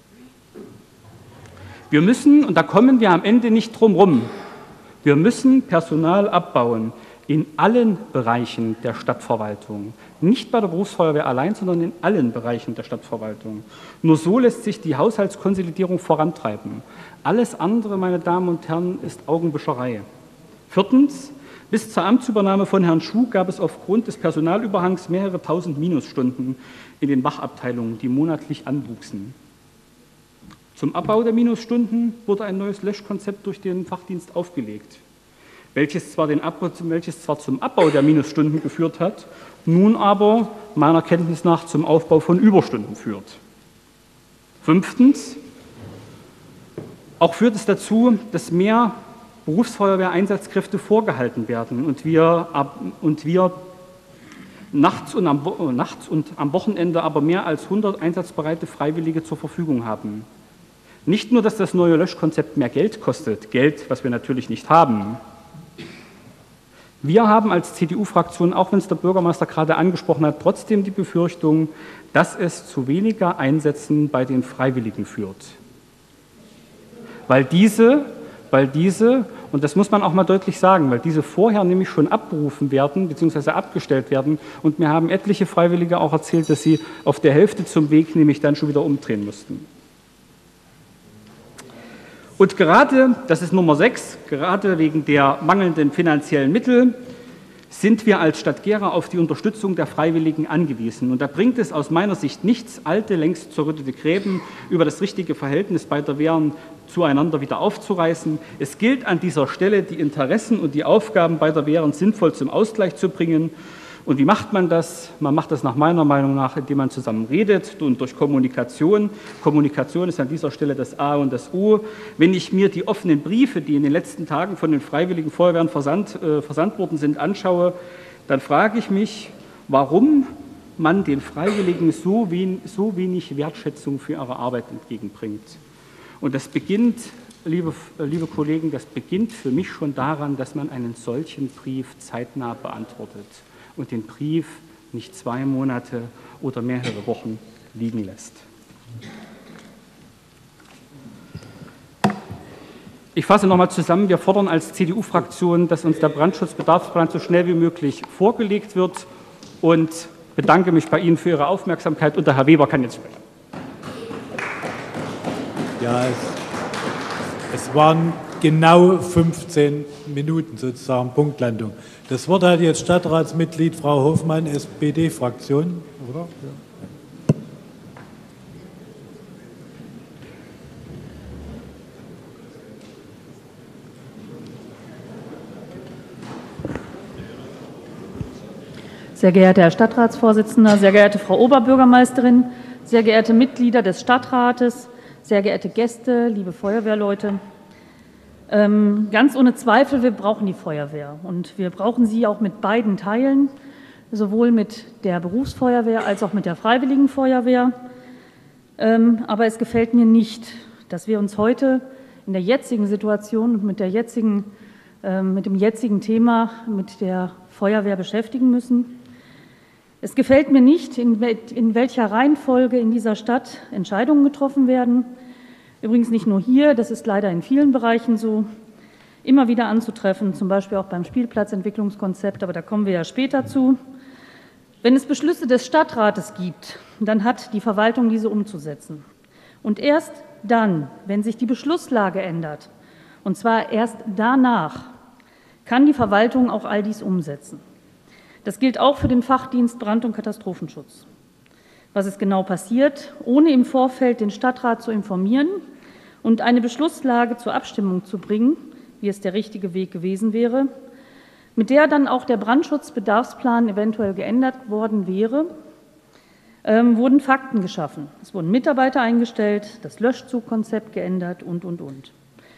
Wir müssen, und da kommen wir am Ende nicht drum rum, wir müssen Personal abbauen in allen Bereichen der Stadtverwaltung. Nicht bei der Berufsfeuerwehr allein, sondern in allen Bereichen der Stadtverwaltung. Nur so lässt sich die Haushaltskonsolidierung vorantreiben. Alles andere, meine Damen und Herren, ist Augenwischerei. Viertens, bis zur Amtsübernahme von Herrn Schuh gab es aufgrund des Personalüberhangs mehrere tausend Minusstunden in den Wachabteilungen, die monatlich anwuchsen. Zum Abbau der Minusstunden wurde ein neues Löschkonzept durch den Fachdienst aufgelegt, welches zwar, den Abbau, welches zwar zum Abbau der Minusstunden geführt hat, nun aber meiner Kenntnis nach zum Aufbau von Überstunden führt. Fünftens, auch führt es dazu, dass mehr Berufsfeuerwehreinsatzkräfte vorgehalten werden und wir, und wir nachts, und am, nachts und am Wochenende aber mehr als hundert einsatzbereite Freiwillige zur Verfügung haben. Nicht nur, dass das neue Löschkonzept mehr Geld kostet, Geld, was wir natürlich nicht haben. Wir haben als C D U-Fraktion, auch wenn es der Bürgermeister gerade angesprochen hat, trotzdem die Befürchtung, dass es zu weniger Einsätzen bei den Freiwilligen führt. Weil diese, weil diese, und das muss man auch mal deutlich sagen, weil diese vorher nämlich schon abberufen werden bzw. abgestellt werden, und mir haben etliche Freiwillige auch erzählt, dass sie auf der Hälfte zum Weg nämlich dann schon wieder umdrehen mussten. Und gerade, das ist Nummer sechs, gerade wegen der mangelnden finanziellen Mittel sind wir als Stadt Gera auf die Unterstützung der Freiwilligen angewiesen. Und da bringt es aus meiner Sicht nichts, alte, längst zerrüttete Gräben über das richtige Verhältnis beider Wehren zueinander wieder aufzureißen. Es gilt an dieser Stelle, die Interessen und die Aufgaben beider Wehren sinnvoll zum Ausgleich zu bringen. Und wie macht man das? Man macht das nach meiner Meinung nach, indem man zusammen redet und durch Kommunikation. Kommunikation ist an dieser Stelle das A und das O. Wenn ich mir die offenen Briefe, die in den letzten Tagen von den Freiwilligen Feuerwehren versandt, äh, versandt worden sind, anschaue, dann frage ich mich, warum man den Freiwilligen so, wen, so wenig Wertschätzung für ihre Arbeit entgegenbringt. Und das beginnt, liebe, liebe Kollegen, das beginnt für mich schon daran, dass man einen solchen Brief zeitnah beantwortet und den Brief nicht zwei Monate oder mehrere Wochen liegen lässt. Ich fasse nochmal zusammen. Wir fordern als C D U-Fraktion, dass uns der Brandschutzbedarfsplan so schnell wie möglich vorgelegt wird, und bedanke mich bei Ihnen für Ihre Aufmerksamkeit. Und der Herr Weber kann jetzt sprechen. Ja, es, es waren genau fünfzehn Minuten sozusagen Punktlandung. Das Wort hat jetzt Stadtratsmitglied Frau Hofmann, S P D-Fraktion, oder? Ja. Sehr geehrter Herr Stadtratsvorsitzender, sehr geehrte Frau Oberbürgermeisterin, sehr geehrte Mitglieder des Stadtrates, sehr geehrte Gäste, liebe Feuerwehrleute. Ähm, ganz ohne Zweifel, wir brauchen die Feuerwehr, und wir brauchen sie auch mit beiden Teilen, sowohl mit der Berufsfeuerwehr als auch mit der Freiwilligen Feuerwehr. Ähm, aber es gefällt mir nicht, dass wir uns heute in der jetzigen Situation und mit, der jetzigen, äh, mit dem jetzigen Thema mit der Feuerwehr beschäftigen müssen. Es gefällt mir nicht, in, in welcher Reihenfolge in dieser Stadt Entscheidungen getroffen werden. Übrigens nicht nur hier, das ist leider in vielen Bereichen so, immer wieder anzutreffen, zum Beispiel auch beim Spielplatzentwicklungskonzept, aber da kommen wir ja später zu. Wenn es Beschlüsse des Stadtrates gibt, dann hat die Verwaltung diese umzusetzen. Und erst dann, wenn sich die Beschlusslage ändert, und zwar erst danach, kann die Verwaltung auch all dies umsetzen. Das gilt auch für den Fachdienst Brand- und Katastrophenschutz. Was ist genau passiert, ohne im Vorfeld den Stadtrat zu informieren und eine Beschlusslage zur Abstimmung zu bringen, wie es der richtige Weg gewesen wäre, mit der dann auch der Brandschutzbedarfsplan eventuell geändert worden wäre, ähm, wurden Fakten geschaffen. Es wurden Mitarbeiter eingestellt, das Löschzugkonzept geändert und, und, und.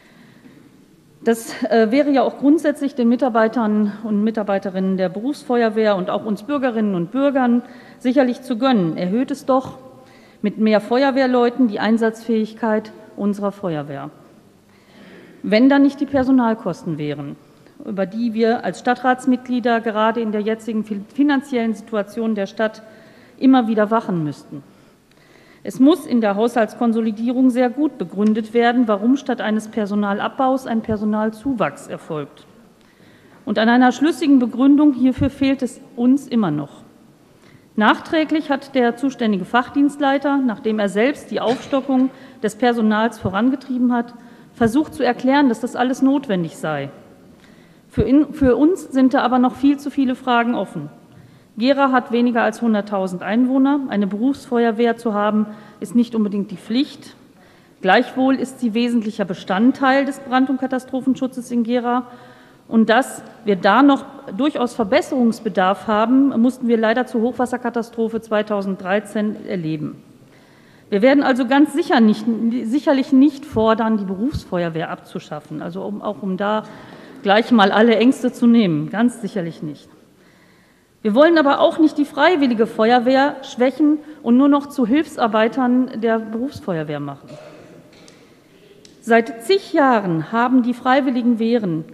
Das äh, wäre ja auch grundsätzlich den Mitarbeitern und Mitarbeiterinnen der Berufsfeuerwehr und auch uns Bürgerinnen und Bürgern sicherlich zu gönnen. Erhöht es doch mit mehr Feuerwehrleuten die Einsatzfähigkeit unserer Feuerwehr. Wenn dann nicht die Personalkosten wären, über die wir als Stadtratsmitglieder gerade in der jetzigen finanziellen Situation der Stadt immer wieder wachen müssten. Es muss in der Haushaltskonsolidierung sehr gut begründet werden, warum statt eines Personalabbaus ein Personalzuwachs erfolgt. Und an einer schlüssigen Begründung hierfür fehlt es uns immer noch. Nachträglich hat der zuständige Fachdienstleiter, nachdem er selbst die Aufstockung des Personals vorangetrieben hat, versucht zu erklären, dass das alles notwendig sei. Für, in, für uns sind da aber noch viel zu viele Fragen offen. Gera hat weniger als hunderttausend Einwohner. Eine Berufsfeuerwehr zu haben, ist nicht unbedingt die Pflicht. Gleichwohl ist sie wesentlicher Bestandteil des Brand- und Katastrophenschutzes in Gera. Und dass wir da noch durchaus Verbesserungsbedarf haben, mussten wir leider zur Hochwasserkatastrophe zweitausenddreizehn erleben. Wir werden also ganz sicher nicht, sicherlich nicht fordern, die Berufsfeuerwehr abzuschaffen, also um, auch um da gleich mal alle Ängste zu nehmen, ganz sicherlich nicht. Wir wollen aber auch nicht die Freiwillige Feuerwehr schwächen und nur noch zu Hilfsarbeitern der Berufsfeuerwehr machen. Seit zig Jahren haben die Freiwilligen Wehren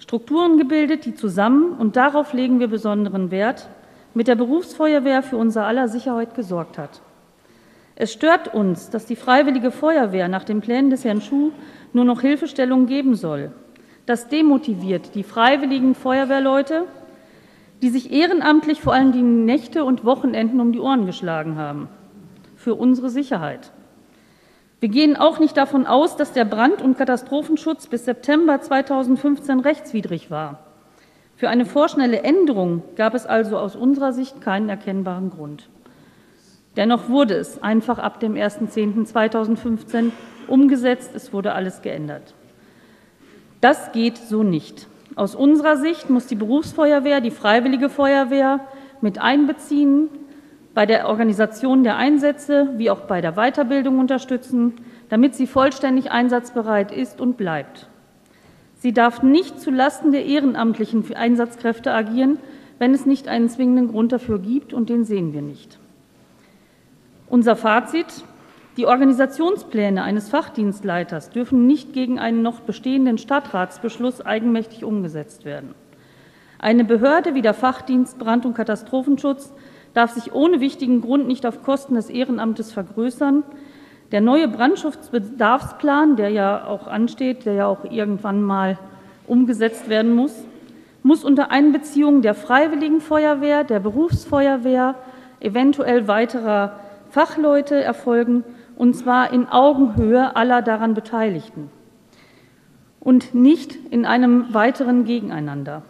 Strukturen gebildet, die zusammen, und darauf legen wir besonderen Wert, mit der Berufsfeuerwehr für unser aller Sicherheit gesorgt hat. Es stört uns, dass die Freiwillige Feuerwehr nach den Plänen des Herrn Schuh nur noch Hilfestellung geben soll. Das demotiviert die freiwilligen Feuerwehrleute, die sich ehrenamtlich vor allem die Nächte und Wochenenden um die Ohren geschlagen haben, für unsere Sicherheit. Wir gehen auch nicht davon aus, dass der Brand- und Katastrophenschutz bis September zweitausendfünfzehn rechtswidrig war. Für eine vorschnelle Änderung gab es also aus unserer Sicht keinen erkennbaren Grund. Dennoch wurde es einfach ab dem ersten zehnten zweitausendfünfzehn umgesetzt, es wurde alles geändert. Das geht so nicht. Aus unserer Sicht muss die Berufsfeuerwehr die Freiwillige Feuerwehr mit einbeziehen, bei der Organisation der Einsätze wie auch bei der Weiterbildung unterstützen, damit sie vollständig einsatzbereit ist und bleibt. Sie darf nicht zulasten der ehrenamtlichen Einsatzkräfte agieren, wenn es nicht einen zwingenden Grund dafür gibt, und den sehen wir nicht. Unser Fazit: Die Organisationspläne eines Fachdienstleiters dürfen nicht gegen einen noch bestehenden Stadtratsbeschluss eigenmächtig umgesetzt werden. Eine Behörde wie der Fachdienst Brand- und Katastrophenschutz darf sich ohne wichtigen Grund nicht auf Kosten des Ehrenamtes vergrößern. Der neue Brandschutzbedarfsplan, der ja auch ansteht, der ja auch irgendwann mal umgesetzt werden muss, muss unter Einbeziehung der Freiwilligen Feuerwehr, der Berufsfeuerwehr, eventuell weiterer Fachleute erfolgen, und zwar in Augenhöhe aller daran Beteiligten und nicht in einem weiteren Gegeneinander.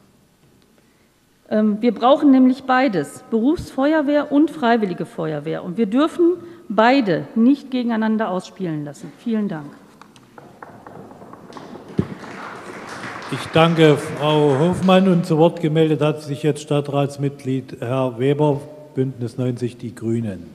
Wir brauchen nämlich beides, Berufsfeuerwehr und Freiwillige Feuerwehr, und wir dürfen beide nicht gegeneinander ausspielen lassen. Vielen Dank. Ich danke Frau Hofmann, und zu Wort gemeldet hat sich jetzt Stadtratsmitglied Herr Weber, Bündnis neunzig Die Grünen.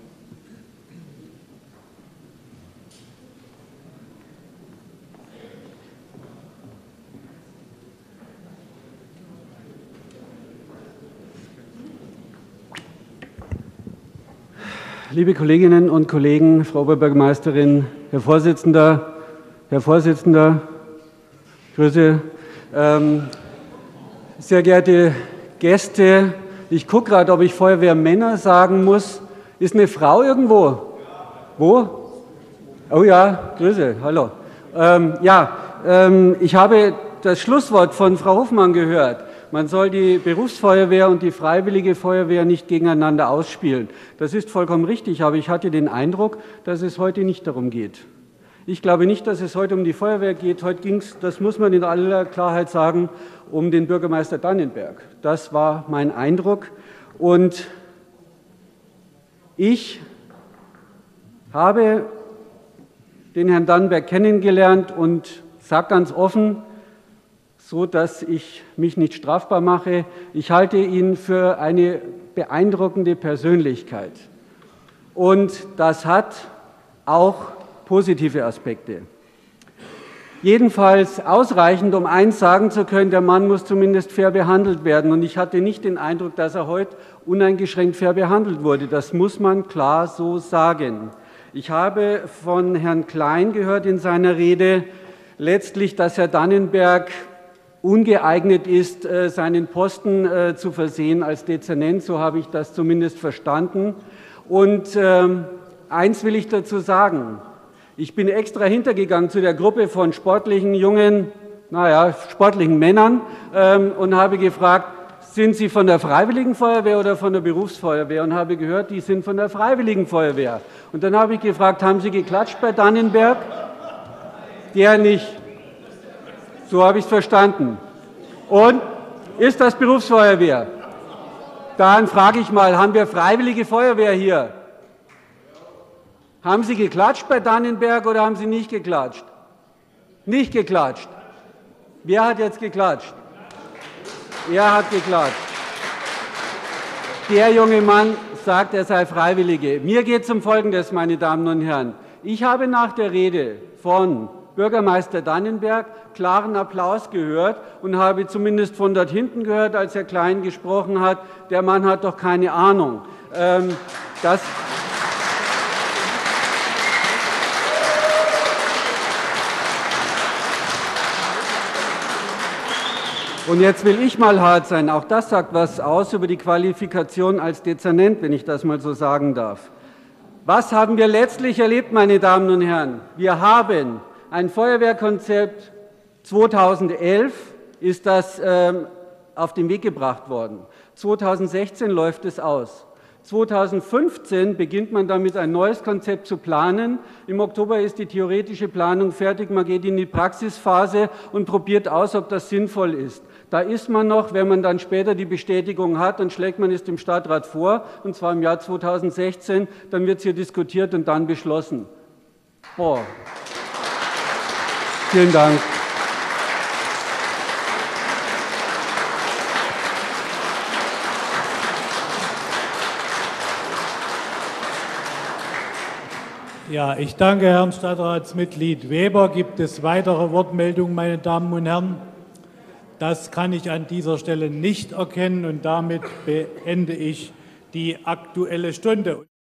Liebe Kolleginnen und Kollegen, Frau Oberbürgermeisterin, Herr Vorsitzender, Herr Vorsitzender, Grüße, ähm, sehr geehrte Gäste, ich gucke gerade, ob ich Feuerwehrmänner sagen muss. Ist eine Frau irgendwo? Wo? Oh ja, Grüße, hallo. Ähm, ja, ähm, ich habe das Schlusswort von Frau Hofmann gehört. Man soll die Berufsfeuerwehr und die Freiwillige Feuerwehr nicht gegeneinander ausspielen. Das ist vollkommen richtig, aber ich hatte den Eindruck, dass es heute nicht darum geht. Ich glaube nicht, dass es heute um die Feuerwehr geht. Heute ging es, das muss man in aller Klarheit sagen, um den Bürgermeister Dannenberg. Das war mein Eindruck. Und ich habe den Herrn Dannenberg kennengelernt und sage ganz offen, so dass ich mich nicht strafbar mache, ich halte ihn für eine beeindruckende Persönlichkeit. Und das hat auch positive Aspekte. Jedenfalls ausreichend, um eins sagen zu können, der Mann muss zumindest fair behandelt werden. Und ich hatte nicht den Eindruck, dass er heute uneingeschränkt fair behandelt wurde. Das muss man klar so sagen. Ich habe von Herrn Klein gehört in seiner Rede letztlich, dass Herr Dannenberg ungeeignet ist, seinen Posten zu versehen als Dezernent. So habe ich das zumindest verstanden. Und äh, eins will ich dazu sagen. Ich bin extra hintergegangen zu der Gruppe von sportlichen, jungen, naja, sportlichen Männern ähm, und habe gefragt, sind Sie von der Freiwilligen Feuerwehr oder von der Berufsfeuerwehr? Und habe gehört, die sind von der Freiwilligen Feuerwehr. Und dann habe ich gefragt, haben Sie geklatscht bei Dannenberg? Der nicht. So habe ich es verstanden. Und ist das Berufsfeuerwehr? Dann frage ich mal, haben wir Freiwillige Feuerwehr hier? Haben Sie geklatscht bei Dannenberg oder haben Sie nicht geklatscht? Nicht geklatscht. Wer hat jetzt geklatscht? Er hat geklatscht. Der junge Mann sagt, er sei Freiwillige. Mir geht es um Folgendes, meine Damen und Herren. Ich habe nach der Rede von Bürgermeister Dannenberg klaren Applaus gehört und habe zumindest von dort hinten gehört, als Herr Klein gesprochen hat, der Mann hat doch keine Ahnung. Ähm, das Und jetzt will ich mal hart sein. Auch das sagt was aus über die Qualifikation als Dezernent, wenn ich das mal so sagen darf. Was haben wir letztlich erlebt, meine Damen und Herren? Wir haben ein Feuerwehrkonzept, zweitausendelf ist das ähm, auf den Weg gebracht worden. zweitausendsechzehn läuft es aus. zweitausendfünfzehn beginnt man damit, ein neues Konzept zu planen. Im Oktober ist die theoretische Planung fertig. Man geht in die Praxisphase und probiert aus, ob das sinnvoll ist. Da ist man noch, wenn man dann später die Bestätigung hat, dann schlägt man es dem Stadtrat vor, und zwar im Jahr zweitausendsechzehn. Dann wird es hier diskutiert und dann beschlossen. Boah. Vielen Dank. Ja, ich danke Herrn Stadtratsmitglied Weber. Gibt es weitere Wortmeldungen, meine Damen und Herren? Das kann ich an dieser Stelle nicht erkennen, und damit beende ich die Aktuelle Stunde.